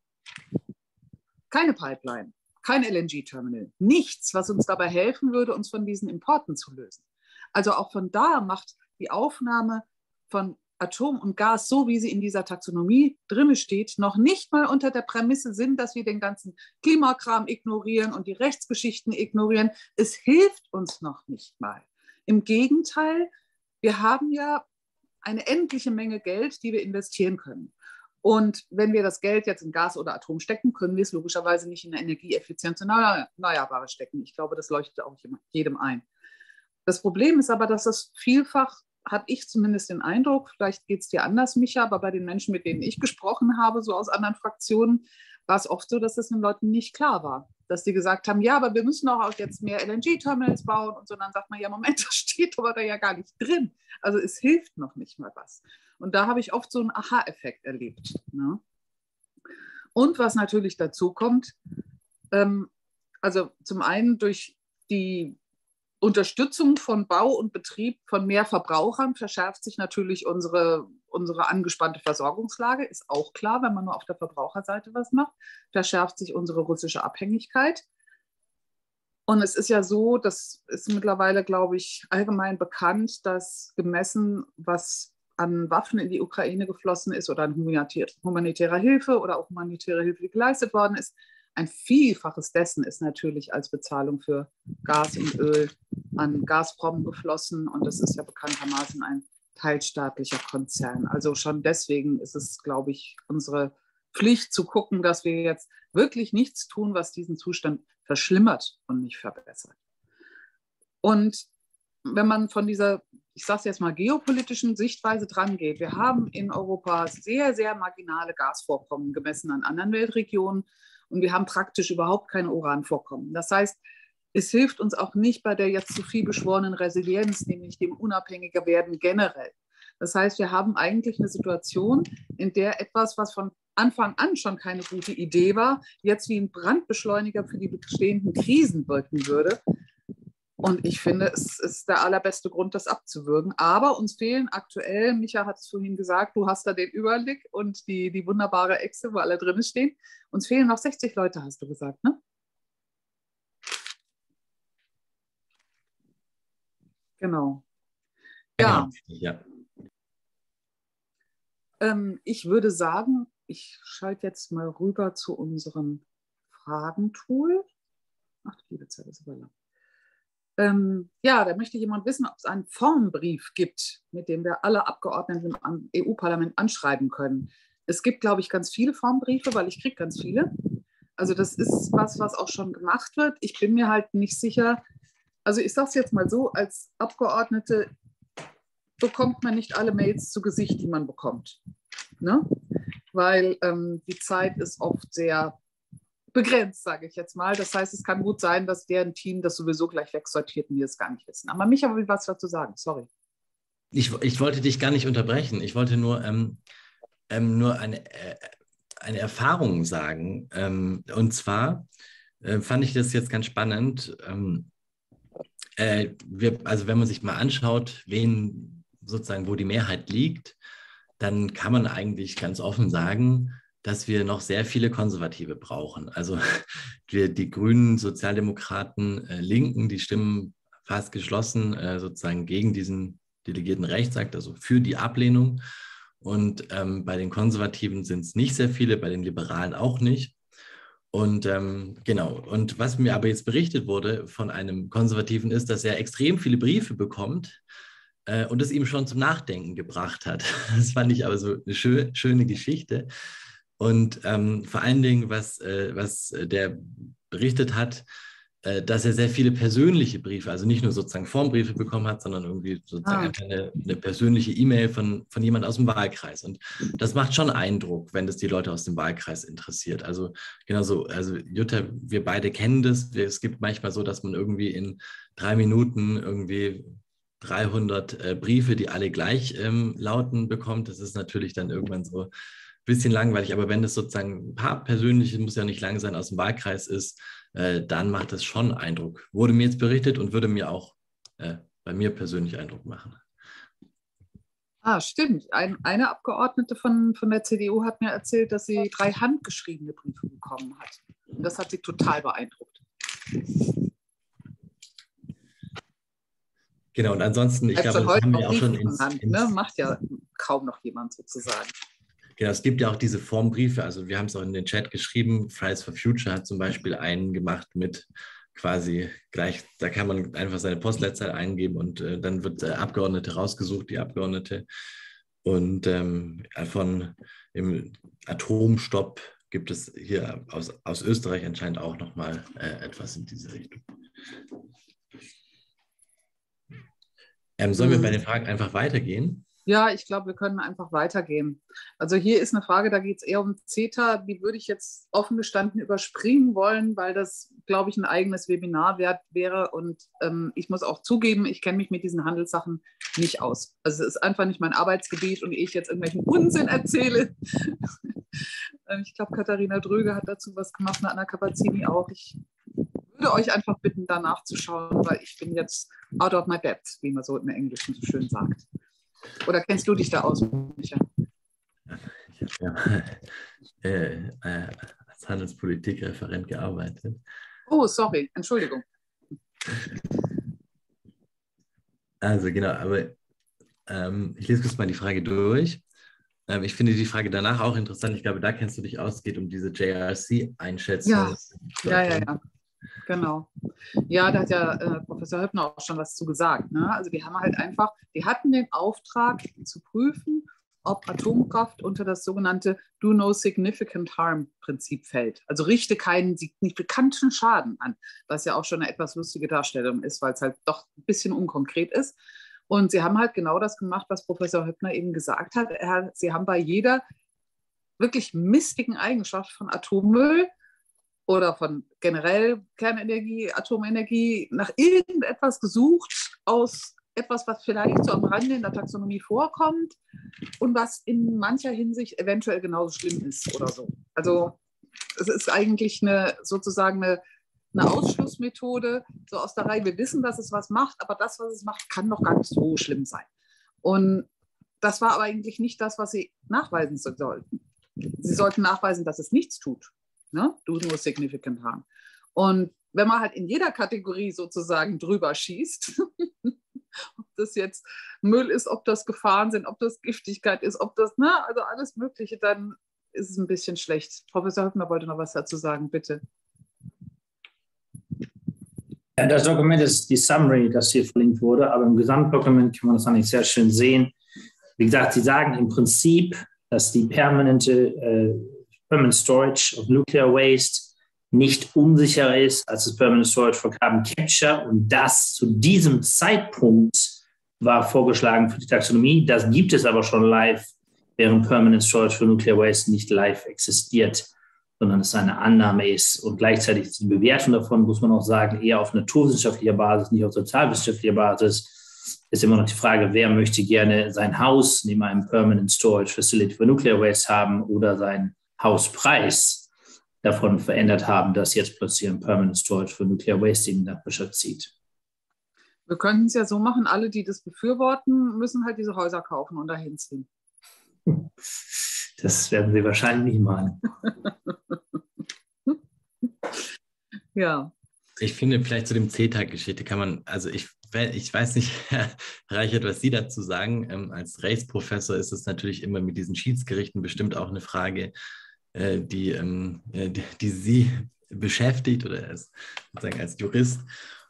Keine Pipeline, kein LNG-Terminal, nichts, was uns dabei helfen würde, uns von diesen Importen zu lösen. Also auch von da macht die Aufnahme von Atom und Gas, so wie sie in dieser Taxonomie drin steht, noch nicht mal unter der Prämisse Sinn, dass wir den ganzen Klimakram ignorieren und die Rechtsgeschichten ignorieren. Es hilft uns noch nicht mal. Im Gegenteil, wir haben ja eine endliche Menge Geld, die wir investieren können. Und wenn wir das Geld jetzt in Gas oder Atom stecken, können wir es logischerweise nicht in Energieeffizienz und Erneuerbare stecken. Ich glaube, das leuchtet auch jedem ein. Das Problem ist aber, dass das vielfach, hatte ich zumindest den Eindruck, vielleicht geht es dir anders, Micha, aber bei den Menschen, mit denen ich gesprochen habe, so aus anderen Fraktionen, war es oft so, dass es den Leuten nicht klar war. Dass die gesagt haben, ja, aber wir müssen auch jetzt mehr LNG-Terminals bauen und so. Dann sagt man, ja, Moment, das steht aber da ja gar nicht drin. Also es hilft noch nicht mal was. Und da habe ich oft so einen Aha-Effekt erlebt. Ne? Und was natürlich dazu kommt, also zum einen durch die Unterstützung von Bau und Betrieb von mehr Verbrauchern verschärft sich natürlich unsere angespannte Versorgungslage, ist auch klar, wenn man nur auf der Verbraucherseite was macht, verschärft sich unsere russische Abhängigkeit. Und es ist ja so, das ist mittlerweile, glaube ich, allgemein bekannt, dass gemessen, was an Waffen in die Ukraine geflossen ist oder an humanitärer Hilfe oder auch humanitäre Hilfe, die geleistet worden ist, ein Vielfaches dessen ist natürlich als Bezahlung für Gas und Öl an Gazprom geflossen. Und das ist ja bekanntermaßen ein teilstaatlicher Konzern. Also schon deswegen ist es, glaube ich, unsere Pflicht zu gucken, dass wir jetzt wirklich nichts tun, was diesen Zustand verschlimmert und nicht verbessert. Und wenn man von dieser, ich sage es jetzt mal, geopolitischen Sichtweise dran geht, wir haben in Europa sehr, sehr marginale Gasvorkommen gemessen an anderen Weltregionen. Und wir haben praktisch überhaupt keine Uranvorkommen. Das heißt, es hilft uns auch nicht bei der jetzt zu viel beschworenen Resilienz, nämlich dem unabhängiger werden generell. Das heißt, wir haben eigentlich eine Situation, in der etwas, was von Anfang an schon keine gute Idee war, jetzt wie ein Brandbeschleuniger für die bestehenden Krisen wirken würde. Und ich finde, es ist der allerbeste Grund, das abzuwürgen. Aber uns fehlen aktuell, Micha hat es vorhin gesagt, du hast da den Überblick und die wunderbare Excel, wo alle drin stehen. Uns fehlen noch 60 Leute, hast du gesagt, ne? Genau. Ja. Ja. Ich würde sagen, ich schalte jetzt mal rüber zu unserem Fragentool. Ach, liebe Zeit, ist aber lang. Ja, da möchte jemand wissen, ob es einen Formbrief gibt, mit dem wir alle Abgeordneten im EU-Parlament anschreiben können. Es gibt, glaube ich, ganz viele Formbriefe, weil ich kriege ganz viele. Also das ist was auch schon gemacht wird. Ich bin mir halt nicht sicher. Also ich sage es jetzt mal so, als Abgeordnete bekommt man nicht alle Mails zu Gesicht, die man bekommt. Ne? Weil die Zeit ist oft sehr begrenzt, sage ich jetzt mal. Das heißt, es kann gut sein, dass deren Team das sowieso gleich wegsortiert und wir es gar nicht wissen. Aber Micha will was dazu sagen, sorry. Ich wollte dich gar nicht unterbrechen. Ich wollte nur eine Erfahrung sagen. Und zwar fand ich das jetzt ganz spannend. Also wenn man sich mal anschaut, wen sozusagen, wo die Mehrheit liegt, dann kann man eigentlich ganz offen sagen, dass wir noch sehr viele Konservative brauchen. Also die Grünen, Sozialdemokraten, Linken, die stimmen fast geschlossen sozusagen gegen diesen delegierten Rechtsakt, also für die Ablehnung. Und bei den Konservativen sind es nicht sehr viele, bei den Liberalen auch nicht. Und genau, und was mir aber jetzt berichtet wurde von einem Konservativen ist, dass er extrem viele Briefe bekommt und es ihm schon zum Nachdenken gebracht hat. Das fand ich aber so eine schöne Geschichte. Und vor allen Dingen, was der berichtet hat, dass er sehr viele persönliche Briefe, also nicht nur sozusagen Formbriefe bekommen hat, sondern irgendwie sozusagen einfach eine persönliche E-Mail von jemand aus dem Wahlkreis. Und das macht schon Eindruck, wenn das die Leute aus dem Wahlkreis interessiert. Also genauso, also Jutta, wir beide kennen das. Es gibt manchmal so, dass man irgendwie in 3 Minuten irgendwie 300 Briefe, die alle gleich lauten, bekommt. Das ist natürlich dann irgendwann so ein bisschen langweilig. Aber wenn es sozusagen ein paar persönliche, muss ja nicht lang sein, aus dem Wahlkreis ist, dann macht das schon Eindruck. Wurde mir jetzt berichtet und würde mir auch bei mir persönlich Eindruck machen. Stimmt. Eine Abgeordnete von der CDU hat mir erzählt, dass sie 3 handgeschriebene Briefe bekommen hat. Und das hat sie total beeindruckt. Genau, und ansonsten, ich glaube, das haben wir auch schon ne? Macht ja kaum noch jemand sozusagen. Genau, es gibt ja auch diese Formbriefe, also wir haben es auch in den Chat geschrieben, Fridays for Future hat zum Beispiel einen gemacht mit quasi gleich, da kann man einfach seine Postleitzahl eingeben und dann wird der Abgeordnete rausgesucht, die Abgeordnete. Und von im Atomstopp gibt es hier aus Österreich anscheinend auch nochmal etwas in diese Richtung. Sollen wir bei den Fragen einfach weitergehen? Ja, ich glaube, wir können einfach weitergehen. Also hier ist eine Frage, da geht es eher um CETA. Die würde ich jetzt offen gestanden überspringen wollen, weil das, glaube ich, ein eigenes Webinar wert wäre. Und ich muss auch zugeben, ich kenne mich mit diesen Handelssachen nicht aus. Also es ist einfach nicht mein Arbeitsgebiet und ich jetzt irgendwelchen Unsinn erzähle. Ich glaube, Katharina Dröge hat dazu was gemacht, eine Anna Kapazzini auch. Ich würde euch einfach bitten, da nachzuschauen, weil ich bin jetzt out of my depth, wie man so im Englischen so schön sagt. Oder kennst du dich da aus, Micha? Ich habe ja als Handelspolitikreferent gearbeitet. Oh, sorry, Entschuldigung. Also genau, aber ich lese kurz mal die Frage durch. Ich finde die Frage danach auch interessant. Ich glaube, da kennst du dich aus. Es geht um diese JRC-Einschätzung. Ja. Genau. Ja, da hat ja Professor Höppner auch schon was zu gesagt. Ne? Also die haben halt einfach, die hatten den Auftrag zu prüfen, ob Atomkraft unter das sogenannte Do No Significant Harm Prinzip fällt. Also richte keinen signifikanten Schaden an, was ja auch schon eine etwas lustige Darstellung ist, weil es halt doch ein bisschen unkonkret ist. Und sie haben halt genau das gemacht, was Professor Höppner eben gesagt hat. Sie haben bei jeder wirklich mistigen Eigenschaft von Atommüll oder von generell Kernenergie, Atomenergie nach irgendetwas gesucht, aus etwas, was vielleicht so am Rande in der Taxonomie vorkommt und was in mancher Hinsicht eventuell genauso schlimm ist oder so. Also es ist eigentlich sozusagen eine Ausschlussmethode, so aus der Reihe, wir wissen, dass es was macht, aber das, was es macht, kann doch gar nicht so schlimm sein. Und das war aber eigentlich nicht das, was sie nachweisen sollten. Sie sollten nachweisen, dass es nichts tut. Ne? Do no significant harm. Und wenn man halt in jeder Kategorie sozusagen drüber schießt, ob das jetzt Müll ist, ob das Gefahren sind, ob das Giftigkeit ist, ob das, also alles Mögliche, dann ist es ein bisschen schlecht. Professor Höppner wollte noch was dazu sagen, bitte. Das Dokument ist die Summary, das hier verlinkt wurde, aber im Gesamtdokument kann man das eigentlich sehr schön sehen. Wie gesagt, Sie sagen im Prinzip, dass die permanent Storage of Nuclear Waste nicht unsicherer ist als das Permanent Storage for Carbon Capture, und das zu diesem Zeitpunkt war vorgeschlagen für die Taxonomie. Das gibt es aber schon live, während Permanent Storage for Nuclear Waste nicht live existiert, sondern es eine Annahme ist. Und gleichzeitig ist die Bewertung davon, muss man auch sagen, eher auf naturwissenschaftlicher Basis, nicht auf sozialwissenschaftlicher Basis. Ist immer noch die Frage, wer möchte gerne sein Haus neben einem Permanent Storage Facility for Nuclear Waste haben oder seinen Hauspreis davon verändert haben, dass jetzt plötzlich ein Permanent Storage for Nuclear Waste in die Landwirtschaft zieht. Wir könnten es ja so machen, alle, die das befürworten, müssen halt diese Häuser kaufen und dahin ziehen. Das werden Sie wahrscheinlich nicht machen. Ja. Ich finde, vielleicht zu dem CETA-Geschichte kann man, also ich weiß nicht, Herr Reichert, was Sie dazu sagen. Als Rechtsprofessor ist es natürlich immer mit diesen Schiedsgerichten bestimmt auch eine Frage, die Sie beschäftigt oder sozusagen als Jurist.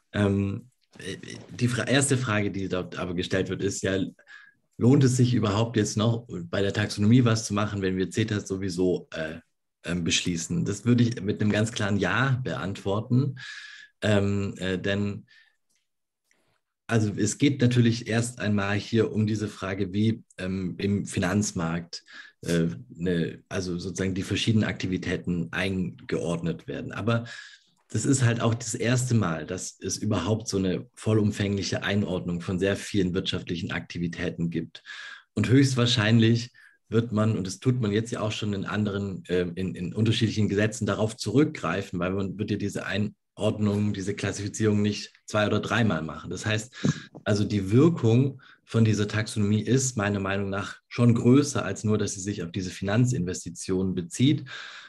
Die erste Frage, die dort aber gestellt wird, ist ja, lohnt es sich überhaupt jetzt noch bei der Taxonomie was zu machen, wenn wir CETA sowieso beschließen? Das würde ich mit einem ganz klaren Ja beantworten, denn also es geht natürlich erst einmal hier um diese Frage, wie im Finanzmarkt also sozusagen die verschiedenen Aktivitäten eingeordnet werden. Aber das ist halt auch das erste Mal, dass es überhaupt so eine vollumfängliche Einordnung von sehr vielen wirtschaftlichen Aktivitäten gibt. Und höchstwahrscheinlich wird man, und das tut man jetzt ja auch schon in anderen, in unterschiedlichen Gesetzen, darauf zurückgreifen, weil man wird ja diese Einordnung, diese Klassifizierung nicht 2- oder 3-mal machen. Das heißt, also die Wirkung von dieser Taxonomie ist meiner Meinung nach schon größer als nur, dass sie sich auf diese Finanzinvestitionen bezieht.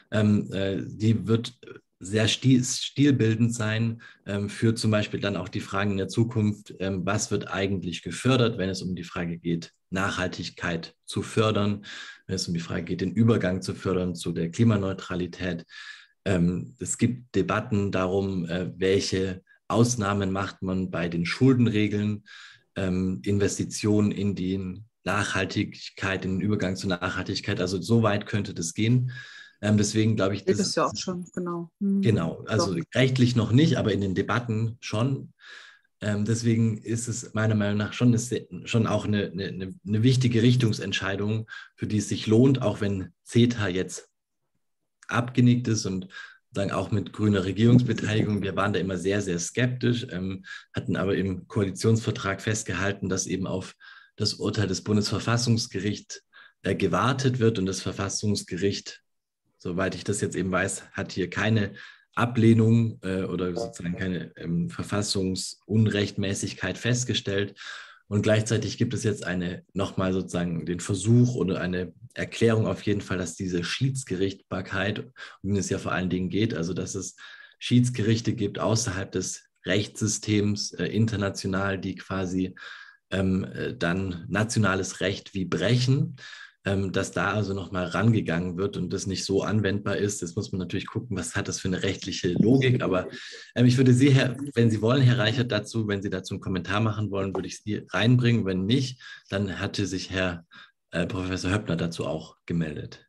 Die wird sehr stilbildend sein für zum Beispiel dann auch die Fragen in der Zukunft, was wird eigentlich gefördert, wenn es um die Frage geht, Nachhaltigkeit zu fördern, wenn es um die Frage geht, den Übergang zu fördern zu der Klimaneutralität. Es gibt Debatten darum, welche Ausnahmen macht man bei den Schuldenregeln, Investitionen in die Nachhaltigkeit, in den Übergang zur Nachhaltigkeit. Also so weit könnte das gehen. Deswegen glaube ich, Das ist ja auch schon, genau. Genau, also rechtlich noch nicht, aber in den Debatten schon. Deswegen ist es meiner Meinung nach schon auch eine wichtige Richtungsentscheidung, für die es sich lohnt, auch wenn CETA jetzt abgenickt ist und sagen auch mit grüner Regierungsbeteiligung. Wir waren da immer sehr, sehr skeptisch, hatten aber im Koalitionsvertrag festgehalten, dass eben auf das Urteil des Bundesverfassungsgerichts gewartet wird, und das Verfassungsgericht, soweit ich das jetzt eben weiß, hat hier keine Ablehnung oder sozusagen keine Verfassungsunrechtmäßigkeit festgestellt. Und gleichzeitig gibt es jetzt nochmal sozusagen den Versuch oder eine Erklärung auf jeden Fall, dass diese Schiedsgerichtbarkeit, um die es ja vor allen Dingen geht, also dass es Schiedsgerichte gibt außerhalb des Rechtssystems international, die quasi dann nationales Recht wie brechen, dass da also nochmal rangegangen wird und das nicht so anwendbar ist. Das muss man natürlich gucken, was hat das für eine rechtliche Logik. Aber ich würde Sie, wenn Sie wollen, Herr Reichert, wenn Sie dazu einen Kommentar machen wollen, würde ich Sie reinbringen. Wenn nicht, dann hatte sich Herr Professor Höppner dazu auch gemeldet.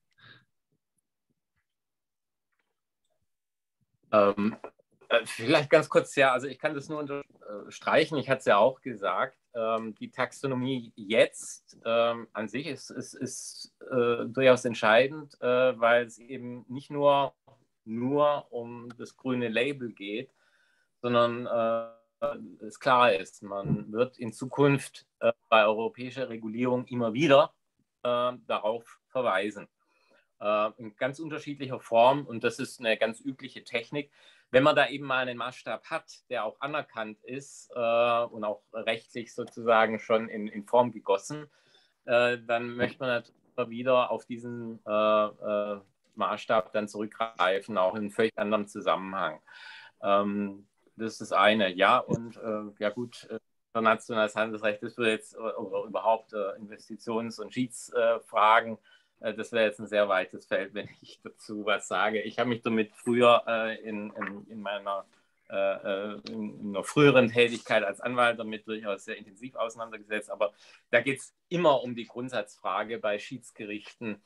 Vielleicht ganz kurz, ja, also ich kann das nur unterstreichen, ich hatte es ja auch gesagt, die Taxonomie jetzt an sich ist durchaus entscheidend, weil es eben nicht nur um das grüne Label geht, sondern es klar ist, man wird in Zukunft bei europäischer Regulierung immer wieder darauf verweisen. In ganz unterschiedlicher Form, und das ist eine ganz übliche Technik. Wenn man da eben mal einen Maßstab hat, der auch anerkannt ist und auch rechtlich sozusagen schon in Form gegossen, dann möchte man natürlich wieder auf diesen Maßstab dann zurückgreifen, auch in einem völlig anderen Zusammenhang. Das ist das eine. Ja, und ja gut, internationales Handelsrecht, das wird jetzt oder überhaupt Investitions- und Schiedsfragen, das wäre jetzt ein sehr weites Feld, wenn ich dazu was sage. Ich habe mich damit früher in meiner in einer früheren Tätigkeit als Anwalt damit durchaus sehr intensiv auseinandergesetzt. Aber da geht es immer um die Grundsatzfrage bei Schiedsgerichten.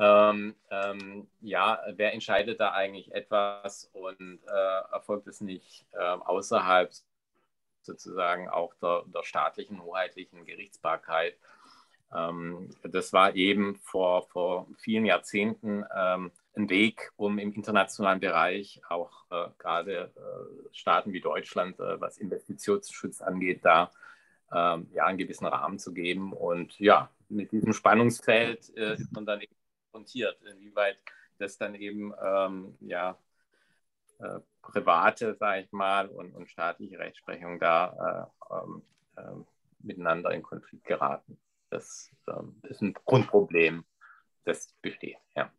Ja, wer entscheidet da eigentlich etwas und erfolgt es nicht außerhalb sozusagen auch der staatlichen, hoheitlichen Gerichtsbarkeit? Das war eben vor vielen Jahrzehnten ein Weg, um im internationalen Bereich auch gerade Staaten wie Deutschland, was Investitionsschutz angeht, da ja, einen gewissen Rahmen zu geben. Und ja, mit diesem Spannungsfeld ist man dann eben konfrontiert, inwieweit das dann eben ja, private, sage ich mal, und staatliche Rechtsprechung da miteinander in Konflikt geraten. Das ist ein Grundproblem, das besteht. Ja.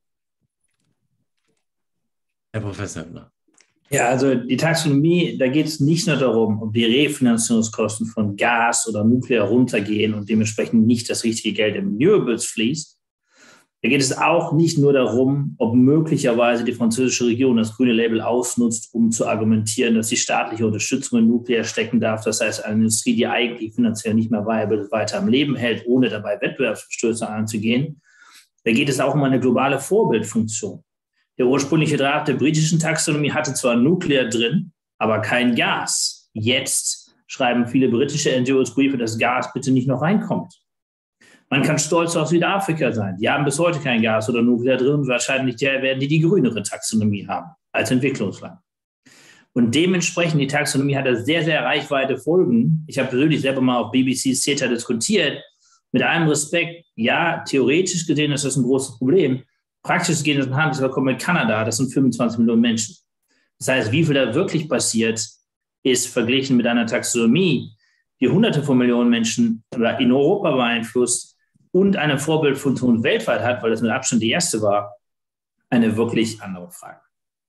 Herr Professor Höppner. Ja, also die Taxonomie, da geht es nicht nur darum, ob die Refinanzierungskosten von Gas oder Nuklear runtergehen und dementsprechend nicht das richtige Geld in Renewables fließt. Da geht es auch nicht nur darum, ob möglicherweise die französische Regierung das grüne Label ausnutzt, um zu argumentieren, dass die staatliche Unterstützung in Nuklear stecken darf. Das heißt, eine Industrie, die eigentlich finanziell nicht mehr viable ist, weiter am Leben hält, ohne dabei Wettbewerbsverstöße anzugehen. Da geht es auch um eine globale Vorbildfunktion. Der ursprüngliche Draft der britischen Taxonomie hatte zwar Nuklear drin, aber kein Gas. Jetzt schreiben viele britische NGOs Briefe, dass Gas bitte nicht noch reinkommt. Man kann stolz auf Südafrika sein. Die haben bis heute kein Gas oder Nuklear drin. Wahrscheinlich werden die grünere Taxonomie haben als Entwicklungsland. Und dementsprechend, die Taxonomie hat da sehr, sehr reichweite Folgen. Ich habe persönlich selber mal auf BBC's CETA diskutiert. Mit allem Respekt, ja, theoretisch gesehen ist das ein großes Problem. Praktisch gesehen ist ein Handelsabkommen mit Kanada, das sind 25 Millionen Menschen. Das heißt, wie viel da wirklich passiert, ist verglichen mit einer Taxonomie, die Hunderte von Millionen Menschen in Europa beeinflusst und eine Vorbildfunktion weltweit hat, weil das mit Abstand die erste war, eine wirklich andere Frage.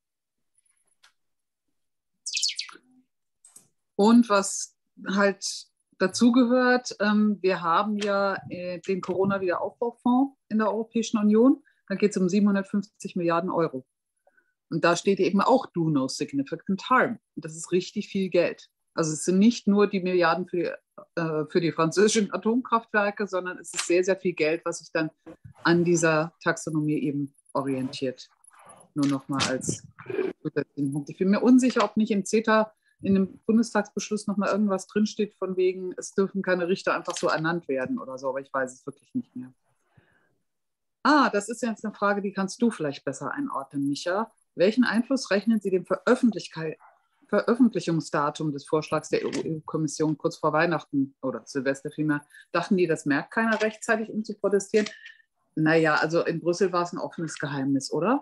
Und was halt dazugehört, wir haben ja den Corona-Wiederaufbaufonds in der Europäischen Union. Da geht es um 750 Milliarden Euro. Und da steht eben auch Do No Significant Harm. Und das ist richtig viel Geld. Also es sind nicht nur die Milliarden für die französischen Atomkraftwerke, sondern es ist sehr, sehr viel Geld, was sich dann an dieser Taxonomie eben orientiert. Nur noch mal als zusätzlichen Punkt. Ich bin mir unsicher, ob nicht im CETA, in dem Bundestagsbeschluss noch mal irgendwas drinsteht von wegen, es dürfen keine Richter einfach so ernannt werden oder so, aber ich weiß es wirklich nicht mehr. Das ist jetzt eine Frage, die kannst du vielleicht besser einordnen, Micha. Welchen Einfluss rechnen Sie dem Veröffentlichungsdatum des Vorschlags der EU-Kommission kurz vor Weihnachten oder Silvester vielmehr? Dachten die, das merkt keiner rechtzeitig, um zu protestieren? Naja, also in Brüssel war es ein offenes Geheimnis, oder?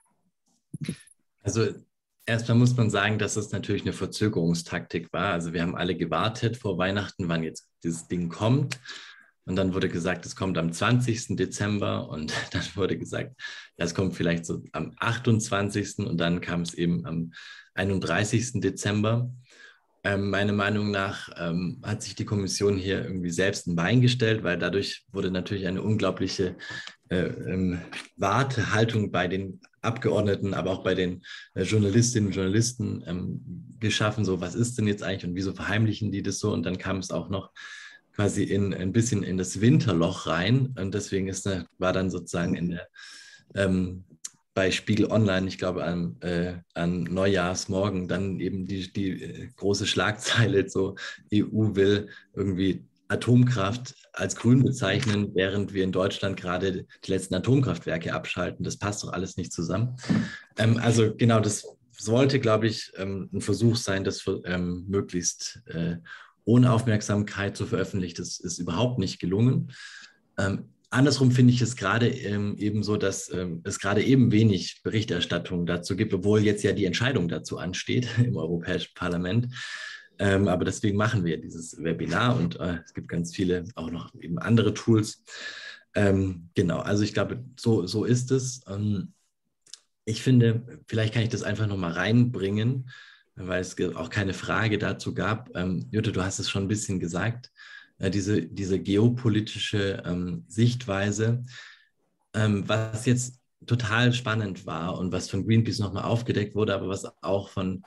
Also erstmal muss man sagen, dass es natürlich eine Verzögerungstaktik war. Also wir haben alle gewartet vor Weihnachten, wann jetzt dieses Ding kommt. Und dann wurde gesagt, es kommt am 20. Dezember und dann wurde gesagt, ja, es kommt vielleicht so am 28. und dann kam es eben am 31. Dezember. Meiner Meinung nach hat sich die Kommission hier irgendwie selbst ein Bein gestellt, weil dadurch wurde natürlich eine unglaubliche Wartehaltung bei den Abgeordneten, aber auch bei den Journalistinnen und Journalisten geschaffen. So, was ist denn jetzt eigentlich und wieso verheimlichen die das so? Und dann kam es auch noch quasi ein bisschen in das Winterloch rein. Und deswegen war dann sozusagen bei Spiegel Online, ich glaube an Neujahrsmorgen, dann eben die große Schlagzeile, so EU will irgendwie Atomkraft als grün bezeichnen, während wir in Deutschland gerade die letzten Atomkraftwerke abschalten. Das passt doch alles nicht zusammen. Also genau, das sollte, glaube ich, ein Versuch sein, das möglichst ohne Aufmerksamkeit zu veröffentlichen. Das ist überhaupt nicht gelungen. Andersrum finde ich es gerade eben so, dass es gerade eben wenig Berichterstattung dazu gibt, obwohl jetzt ja die Entscheidung dazu ansteht im Europäischen Parlament. Aber deswegen machen wir dieses Webinar und es gibt ganz viele auch noch eben andere Tools. Genau, also ich glaube, so ist es. Ich finde, vielleicht kann ich das einfach nochmal reinbringen, weil es auch keine Frage dazu gab. Jutta, du hast es schon ein bisschen gesagt, diese geopolitische Sichtweise, was jetzt total spannend war und was von Greenpeace nochmal aufgedeckt wurde, aber was auch von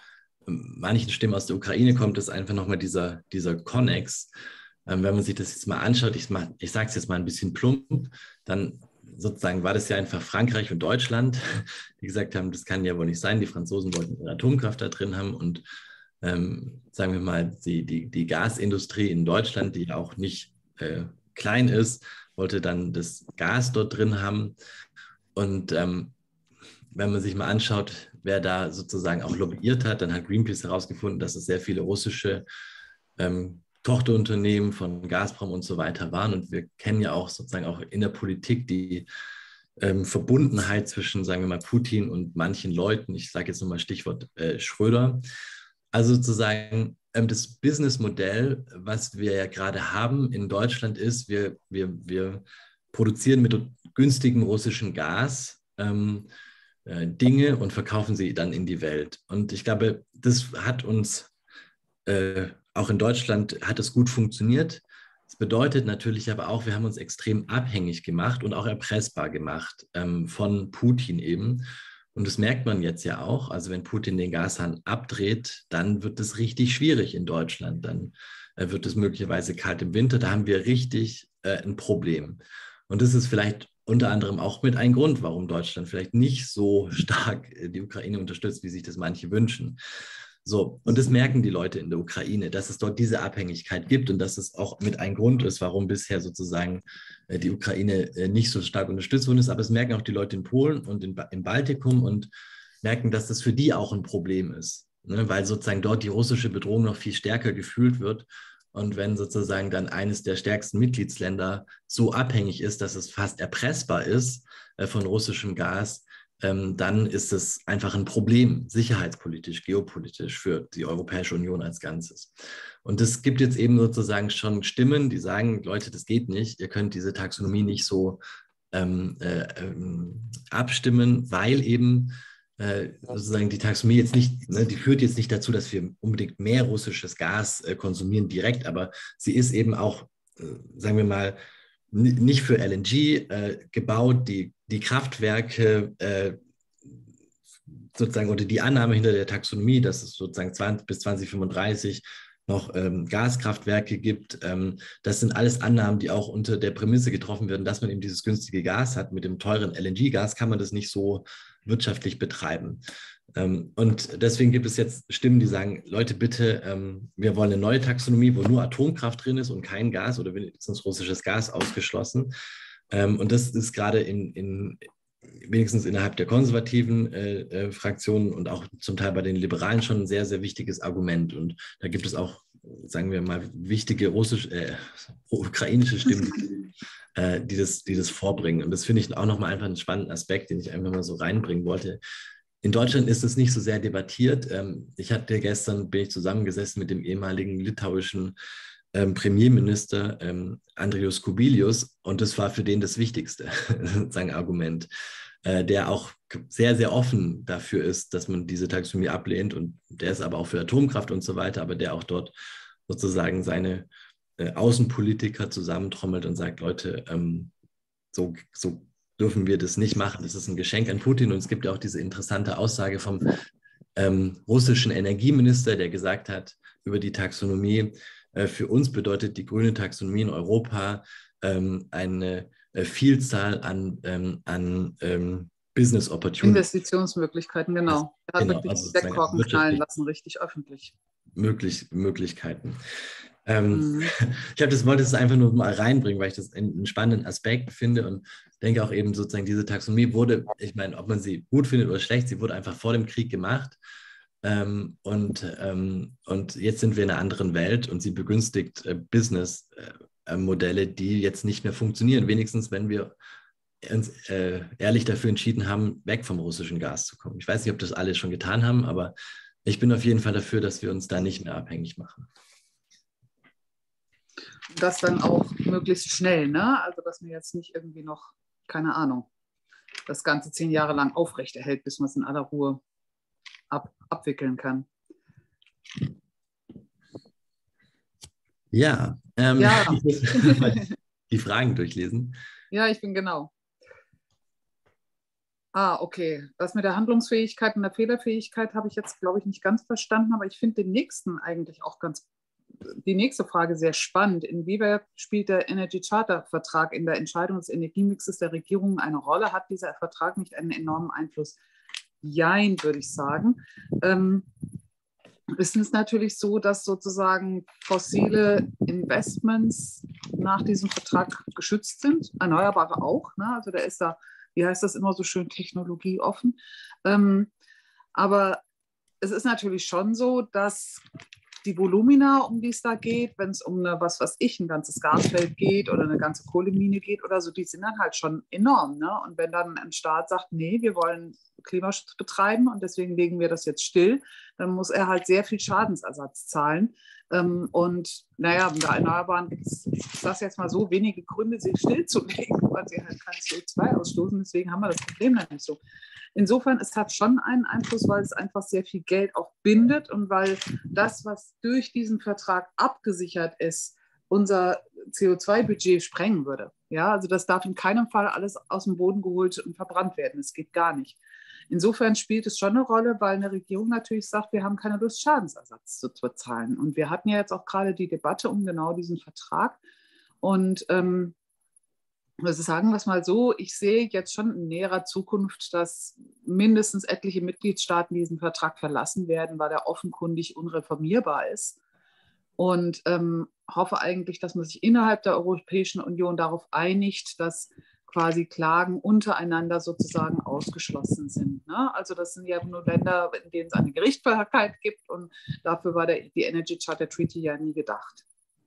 manchen Stimmen aus der Ukraine kommt, ist einfach nochmal dieser Konnex. Wenn man sich das jetzt mal anschaut, ich sage es jetzt mal ein bisschen plump, dann sozusagen war das ja einfach Frankreich und Deutschland, die gesagt haben, das kann ja wohl nicht sein, die Franzosen wollten ihre Atomkraft da drin haben und sagen wir mal, die Gasindustrie in Deutschland, die auch nicht klein ist, wollte dann das Gas dort drin haben. Und wenn man sich mal anschaut, wer da sozusagen auch lobbyiert hat, dann hat Greenpeace herausgefunden, dass es sehr viele russische Tochterunternehmen von Gazprom und so weiter waren. Und wir kennen ja auch sozusagen auch in der Politik die Verbundenheit zwischen, sagen wir mal, Putin und manchen Leuten. Ich sage jetzt nochmal Stichwort Schröder. Also sozusagen das Businessmodell, was wir ja gerade haben in Deutschland ist, wir produzieren mit günstigem russischem Gas Dinge und verkaufen sie dann in die Welt. Und ich glaube, das hat uns auch in Deutschland hat es gut funktioniert. Das bedeutet natürlich aber auch, wir haben uns extrem abhängig gemacht und auch erpressbar gemacht von Putin eben. Und das merkt man jetzt ja auch. Also wenn Putin den Gashahn abdreht, dann wird es richtig schwierig in Deutschland. Dann wird es möglicherweise kalt im Winter. Da haben wir richtig ein Problem. Und das ist vielleicht unter anderem auch mit ein Grund, warum Deutschland vielleicht nicht so stark die Ukraine unterstützt, wie sich das manche wünschen. So, und das merken die Leute in der Ukraine, dass es dort diese Abhängigkeit gibt und dass es auch mit ein Grund ist, warum bisher sozusagen die Ukraine nicht so stark unterstützt worden ist. Aber es merken auch die Leute in Polen und im Baltikum und merken, dass das für die auch ein Problem ist, ne? Weil sozusagen dort die russische Bedrohung noch viel stärker gefühlt wird. Und wenn sozusagen dann eines der stärksten Mitgliedsländer so abhängig ist, dass es fast erpressbar ist von russischem Gas, dann ist es einfach ein Problem, sicherheitspolitisch, geopolitisch für die Europäische Union als Ganzes. Und es gibt jetzt eben sozusagen schon Stimmen, die sagen, Leute, das geht nicht, ihr könnt diese Taxonomie nicht so abstimmen, weil eben sozusagen die Taxonomie jetzt nicht, ne, die führt jetzt nicht dazu, dass wir unbedingt mehr russisches Gas konsumieren direkt, aber sie ist eben auch, sagen wir mal, nicht für LNG gebaut, die Kraftwerke sozusagen oder die Annahme hinter der Taxonomie, dass es sozusagen bis 2035 noch Gaskraftwerke gibt. Das sind alles Annahmen, die auch unter der Prämisse getroffen werden, dass man eben dieses günstige Gas hat. Mit dem teuren LNG-Gas kann man das nicht so wirtschaftlich betreiben. Und deswegen gibt es jetzt Stimmen, die sagen, Leute, bitte, wir wollen eine neue Taxonomie, wo nur Atomkraft drin ist und kein Gas oder wenigstens russisches Gas ausgeschlossen. Und das ist gerade wenigstens innerhalb der konservativen Fraktionen und auch zum Teil bei den Liberalen schon ein sehr, sehr wichtiges Argument. Und da gibt es auch, sagen wir mal, wichtige ukrainische Stimmen, die das vorbringen. Und das finde ich auch nochmal einfach einen spannenden Aspekt, den ich einfach mal so reinbringen wollte. In Deutschland ist es nicht so sehr debattiert. Bin ich zusammengesessen mit dem ehemaligen litauischen Premierminister Andrius Kubilius und das war für den das Wichtigste, sein Argument, der auch sehr, sehr offen dafür ist, dass man diese Taxonomie ablehnt und der ist aber auch für Atomkraft und so weiter, aber der auch dort sozusagen seine Außenpolitiker zusammentrommelt und sagt, Leute, so dürfen wir das nicht machen, das ist ein Geschenk an Putin. Und es gibt ja auch diese interessante Aussage vom russischen Energieminister, der gesagt hat über die Taxonomie, für uns bedeutet die grüne Taxonomie in Europa eine Vielzahl an Business Opportunities. Investitionsmöglichkeiten, genau. Er hat wirklich also den Korken knallen lassen, richtig öffentlich. Möglichkeiten. Wollte es einfach nur mal reinbringen, weil ich das einen spannenden Aspekt finde und denke auch eben sozusagen, diese Taxonomie wurde, ich meine, ob man sie gut findet oder schlecht, sie wurde einfach vor dem Krieg gemacht. Und jetzt sind wir in einer anderen Welt und sie begünstigt Business-Modelle, die jetzt nicht mehr funktionieren. Wenigstens, wenn wir uns ehrlich dafür entschieden haben, weg vom russischen Gas zu kommen. Ich weiß nicht, ob das alle schon getan haben, aber ich bin auf jeden Fall dafür, dass wir uns da nicht mehr abhängig machen. Das dann auch möglichst schnell, ne? Also, dass man jetzt nicht irgendwie noch, keine Ahnung, das Ganze 10 Jahre lang aufrechterhält, bis man es in aller Ruhe abwickeln kann. Ja, ich muss mal die Fragen durchlesen. Ja, ich bin genau. Okay. Das mit der Handlungsfähigkeit und der Fehlerfähigkeit habe ich jetzt, glaube ich, nicht ganz verstanden, aber ich finde den nächsten eigentlich auch die nächste Frage sehr spannend. Inwieweit spielt der Energy Charter Vertrag in der Entscheidung des Energiemixes der Regierung eine Rolle? Hat dieser Vertrag nicht einen enormen Einfluss? Jein, würde ich sagen. Es ist natürlich so, dass sozusagen fossile Investments nach diesem Vertrag geschützt sind, erneuerbare auch. Ne? Also der ist da, wie heißt das immer so schön, technologieoffen. Aber es ist natürlich schon so, dass die Volumina, um die es da geht, wenn es um ein ganzes Gasfeld geht oder eine ganze Kohlemine geht oder so, die sind dann halt schon enorm. Ne? Und wenn dann ein Staat sagt, nee, wir wollen Klimaschutz betreiben und deswegen legen wir das jetzt still, dann muss er halt sehr viel Schadensersatz zahlen. Und naja, bei Erneuerbaren gibt es, ich sage es jetzt mal so, wenige Gründe, sie stillzulegen, weil sie halt kein CO2 ausstoßen. Deswegen haben wir das Problem dann nicht so. Insofern, es hat schon einen Einfluss, weil es einfach sehr viel Geld auch bindet und weil das, was durch diesen Vertrag abgesichert ist, unser CO2-Budget sprengen würde. Ja, also das darf in keinem Fall alles aus dem Boden geholt und verbrannt werden. Das geht gar nicht. Insofern spielt es schon eine Rolle, weil eine Regierung natürlich sagt, wir haben keine Lust, Schadensersatz zu bezahlen. Und wir hatten ja jetzt auch gerade die Debatte um genau diesen Vertrag. Und also sagen wir es mal so, ich sehe jetzt schon in näherer Zukunft, dass mindestens etliche Mitgliedstaaten diesen Vertrag verlassen werden, weil er offenkundig unreformierbar ist. Und hoffe eigentlich, dass man sich innerhalb der Europäischen Union darauf einigt, dass quasi Klagen untereinander sozusagen ausgeschlossen sind. Ne? Also das sind ja nur Länder, in denen es eine Gerichtsbarkeit gibt und dafür war die Energy Charter Treaty ja nie gedacht.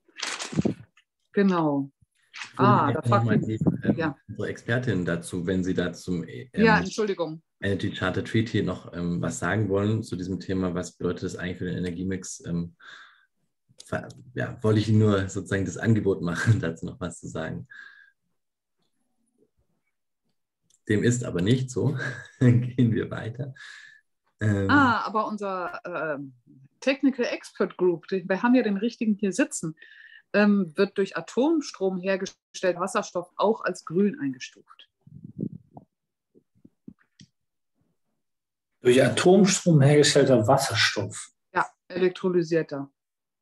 Genau. Da fragt unsere Expertin dazu, wenn Sie da zum Entschuldigung. Energy Charter Treaty noch was sagen wollen zu diesem Thema. Was bedeutet das eigentlich für den Energiemix? Wollte ich Ihnen nur sozusagen das Angebot machen, dazu noch was zu sagen. Dem ist aber nicht so. Dann gehen wir weiter. Aber unser Technical Expert Group, wir haben ja den richtigen hier sitzen, wird durch Atomstrom hergestellt, Wasserstoff auch als grün eingestuft. Durch Atomstrom hergestellter Wasserstoff? Ja, elektrolysierter.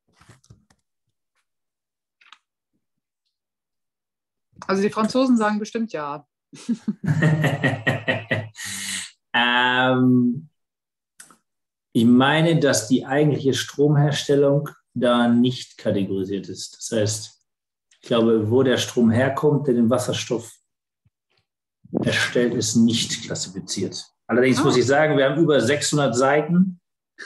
Also die Franzosen sagen bestimmt ja. Ich meine, dass die eigentliche Stromherstellung da nicht kategorisiert ist. Das heißt, ich glaube, wo der Strom herkommt, der den Wasserstoff erstellt, ist nicht klassifiziert. Allerdings muss ich sagen, wir haben über 600 Seiten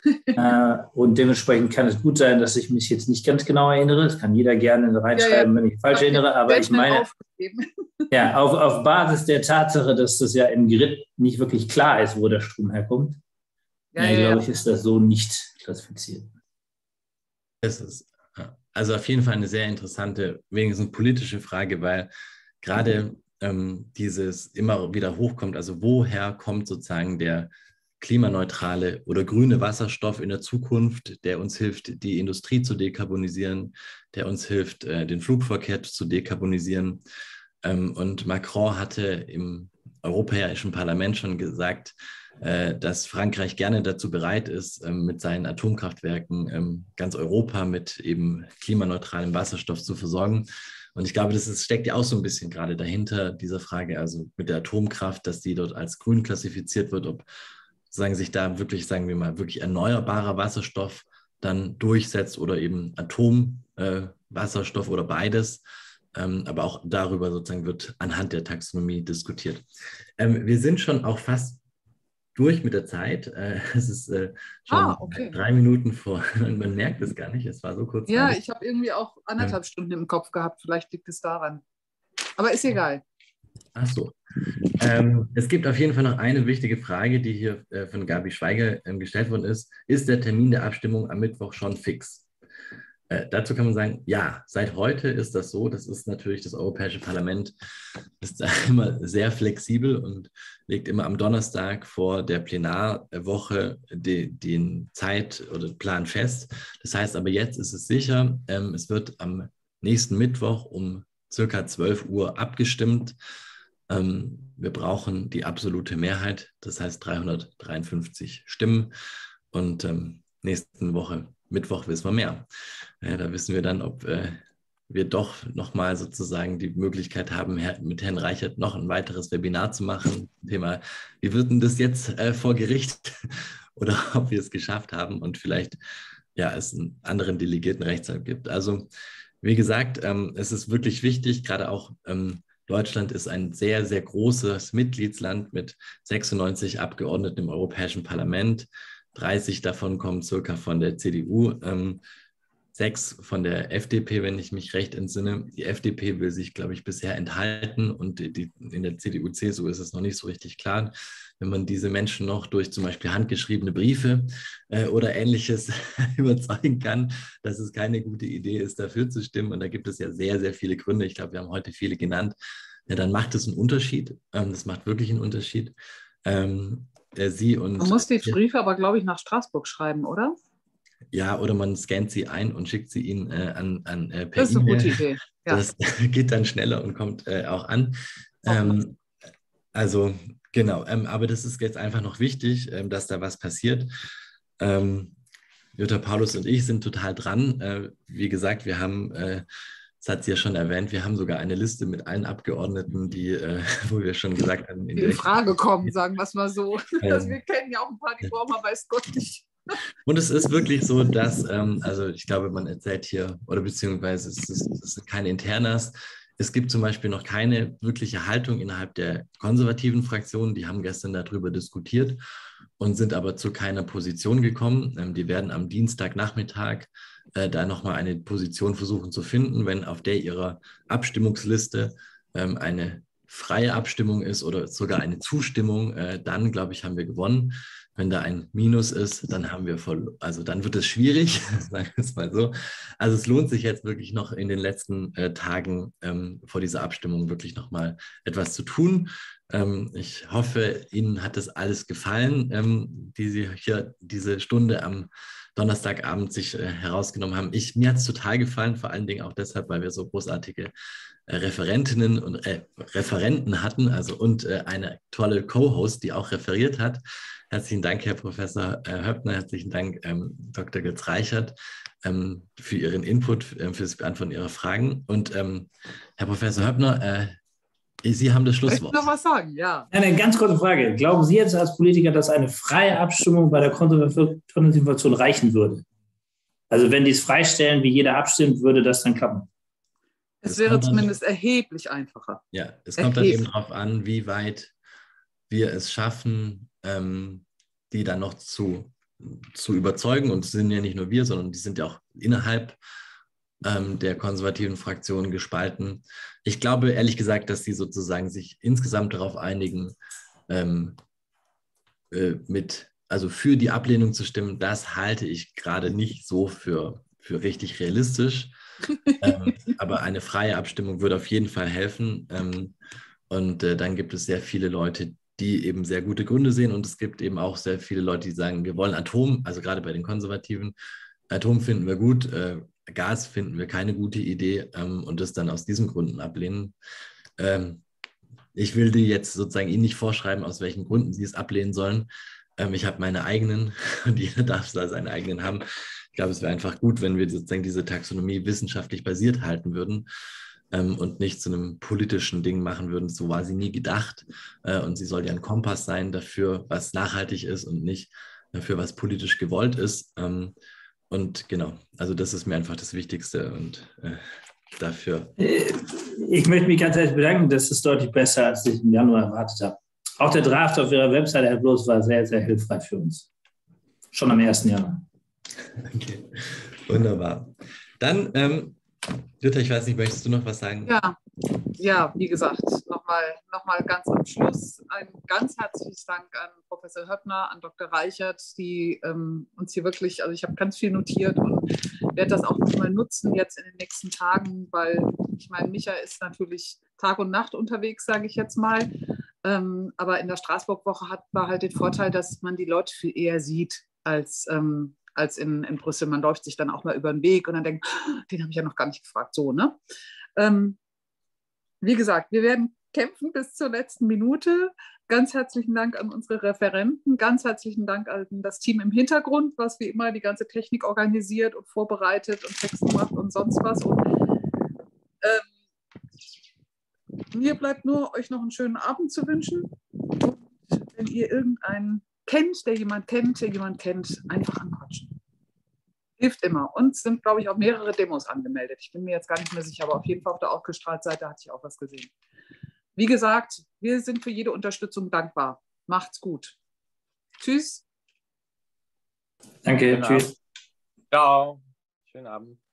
und dementsprechend kann es gut sein, dass ich mich jetzt nicht ganz genau erinnere. Das kann jeder gerne reinschreiben, wenn ich falsch erinnere. Aber ich meine, ja, auf Basis der Tatsache, dass das ja im Grid nicht wirklich klar ist, wo der Strom herkommt, glaube ich, ist das so nicht klassifiziert. Das ist also auf jeden Fall eine sehr interessante, wenigstens politische Frage, weil gerade dieses immer wieder hochkommt, also woher kommt sozusagen der klimaneutrale oder grüne Wasserstoff in der Zukunft, der uns hilft, die Industrie zu dekarbonisieren, der uns hilft, den Flugverkehr zu dekarbonisieren. Und Macron hatte im Europäischen Parlament schon gesagt, dass Frankreich gerne dazu bereit ist, mit seinen Atomkraftwerken ganz Europa mit eben klimaneutralem Wasserstoff zu versorgen. Und ich glaube, steckt ja auch so ein bisschen gerade dahinter, dieser Frage, also mit der Atomkraft, dass die dort als grün klassifiziert wird, ob sich da wirklich, sagen wir mal, wirklich erneuerbarer Wasserstoff dann durchsetzt oder eben Atomwasserstoff oder beides. Aber auch darüber sozusagen wird anhand der Taxonomie diskutiert. Wir sind schon auch fast durch mit der Zeit. Es ist schon 3 Minuten vor. Man merkt es gar nicht. Es war so kurz. Ja, ich habe irgendwie auch 1,5 Stunden im Kopf gehabt. Vielleicht liegt es daran. Aber ist egal. Ach so. Es gibt auf jeden Fall noch eine wichtige Frage, die hier von Gabi Schweiger gestellt worden ist. Ist der Termin der Abstimmung am Mittwoch schon fix? Dazu kann man sagen, ja, seit heute ist das so. Das ist natürlich, das Europäische Parlament ist da immer sehr flexibel und legt immer am Donnerstag vor der Plenarwoche den Zeit- oder Plan fest. Das heißt aber, jetzt ist es sicher, es wird am nächsten Mittwoch um circa 12 Uhr abgestimmt. Wir brauchen die absolute Mehrheit, das heißt 353 Stimmen. Und nächsten Woche, Mittwoch, wissen wir mehr. Da wissen wir dann, ob wir doch nochmal sozusagen die Möglichkeit haben, mit Herrn Reichert noch ein weiteres Webinar zu machen. Thema, wie wird denn das jetzt vor Gericht? Oder ob wir es geschafft haben und vielleicht es einen anderen delegierten Rechtsakt gibt. Also wie gesagt, es ist wirklich wichtig, gerade auch Deutschland ist ein sehr, sehr großes Mitgliedsland mit 96 Abgeordneten im Europäischen Parlament. 30 davon kommen circa von der CDU, 6 von der FDP, wenn ich mich recht entsinne. Die FDP will sich, glaube ich, bisher enthalten und in der CDU, CSU ist es noch nicht so richtig klar. Wenn man diese Menschen noch durch zum Beispiel handgeschriebene Briefe oder Ähnliches überzeugen kann, dass es keine gute Idee ist, dafür zu stimmen. Und da gibt es ja sehr, sehr viele Gründe. Ich glaube, wir haben heute viele genannt. Ja, dann macht es einen Unterschied. Das macht wirklich einen Unterschied. Man muss die Briefe aber, glaube ich, nach Straßburg schreiben, oder? Ja, oder man scannt sie ein und schickt sie ihnen per Das ist eine gute Idee. Ja. Das geht dann schneller und kommt auch an. Also genau, aber das ist jetzt einfach noch wichtig, dass da was passiert. Jutta, Paulus und ich sind total dran. Wie gesagt, wir haben, das hat sie ja schon erwähnt, wir haben sogar eine Liste mit allen Abgeordneten, wo wir schon gesagt haben, die in Frage kommen, sagen wir es mal so. Wir kennen ja auch ein paar, die brauchen wir weiß Gott nicht. Und es ist wirklich so, dass, also ich glaube, man erzählt hier, oder beziehungsweise es sind keine Internas. Es gibt zum Beispiel noch keine wirkliche Haltung innerhalb der konservativen Fraktionen. Die haben gestern darüber diskutiert und sind aber zu keiner Position gekommen. Die werden am Dienstagnachmittag da nochmal eine Position versuchen zu finden, wenn auf der ihrer Abstimmungsliste eine freie Abstimmung ist oder sogar eine Zustimmung, dann, glaube ich, haben wir gewonnen. Wenn da ein Minus ist, dann dann wird es schwierig, sagen wir es mal so. Also es lohnt sich jetzt wirklich noch in den letzten Tagen vor dieser Abstimmung wirklich nochmal etwas zu tun. Ich hoffe, Ihnen hat das alles gefallen, die Sie hier diese Stunde am Donnerstagabend sich herausgenommen haben. Mir hat es total gefallen, vor allen Dingen auch deshalb, weil wir so großartige Referentinnen und Referenten hatten, und eine tolle Co-Host, die auch referiert hat. Herzlichen Dank, Herr Professor Höppner, herzlichen Dank, Dr. Götz-Reichert, für Ihren Input, für das Beantworten Ihrer Fragen. Und Herr Professor Höppner, Sie haben das Schlusswort. Ich möchte noch was sagen, ja. Eine ganz kurze Frage. Glauben Sie jetzt als Politiker, dass eine freie Abstimmung bei der konservativen Fraktion reichen würde? Also wenn die es freistellen, wie jeder abstimmt, würde das dann klappen? Es wäre zumindest erheblich einfacher. Ja, es kommt dann eben darauf an, wie weit wir es schaffen, die dann noch zu überzeugen. Und es sind ja nicht nur wir, sondern die sind ja auch innerhalb der konservativen Fraktion gespalten. Ich glaube ehrlich gesagt, dass sie sozusagen sich insgesamt darauf einigen, für die Ablehnung zu stimmen. Das halte ich gerade nicht so für richtig realistisch. Aber eine freie Abstimmung würde auf jeden Fall helfen. Dann gibt es sehr viele Leute, die eben sehr gute Gründe sehen. Und es gibt eben auch sehr viele Leute, die sagen, wir wollen Atom, also gerade bei den Konservativen. Atom finden wir gut, Gas finden wir keine gute Idee und das dann aus diesen Gründen ablehnen. Ich will die jetzt sozusagen Ihnen nicht vorschreiben, aus welchen Gründen Sie es ablehnen sollen. Ich habe meine eigenen und jeder darf da seine eigenen haben. Ich glaube, es wäre einfach gut, wenn wir sozusagen diese Taxonomie wissenschaftlich basiert halten würden und nicht zu einem politischen Ding machen würden. So war sie nie gedacht. Und sie soll ja ein Kompass sein dafür, was nachhaltig ist und nicht dafür, was politisch gewollt ist. Und genau, also das ist mir einfach das Wichtigste und dafür. Ich möchte mich ganz herzlich bedanken. Das ist deutlich besser, als ich im Januar erwartet habe. Auch der Draft auf Ihrer Webseite, Herr Bloß, war sehr, sehr hilfreich für uns. Schon am 1. Januar. Okay, wunderbar. Dann, Jutta, ich weiß nicht, möchtest du noch was sagen? Ja, wie gesagt, nochmal ganz am Schluss ein ganz herzliches Dank an Professor Höppner, an Dr. Reichert, die uns hier wirklich, also ich habe ganz viel notiert und werde das auch nochmal nutzen jetzt in den nächsten Tagen, weil ich meine, Micha ist natürlich Tag und Nacht unterwegs, sage ich jetzt mal. Aber in der Straßburg-Woche war halt den Vorteil, dass man die Leute viel eher sieht als in Brüssel. Man läuft sich dann auch mal über den Weg und dann denkt, den habe ich ja noch gar nicht gefragt. So, ne? Wie gesagt, wir werden kämpfen bis zur letzten Minute. Ganz herzlichen Dank an unsere Referenten, ganz herzlichen Dank an das Team im Hintergrund, was wie immer die ganze Technik organisiert und vorbereitet und Texte macht und sonst was. Und mir bleibt nur, euch noch einen schönen Abend zu wünschen. Und wenn ihr irgendeinen kennt, der jemand kennt, einfach anquatschen. Hilft immer. Und sind, glaube ich, auch mehrere Demos angemeldet. Ich bin mir jetzt gar nicht mehr sicher, aber auf jeden Fall auf der Ausgestrahlt-Seite hatte ich auch was gesehen. Wie gesagt, wir sind für jede Unterstützung dankbar. Macht's gut. Tschüss. Danke, Schönen tschüss. Abend. Ciao. Schönen Abend.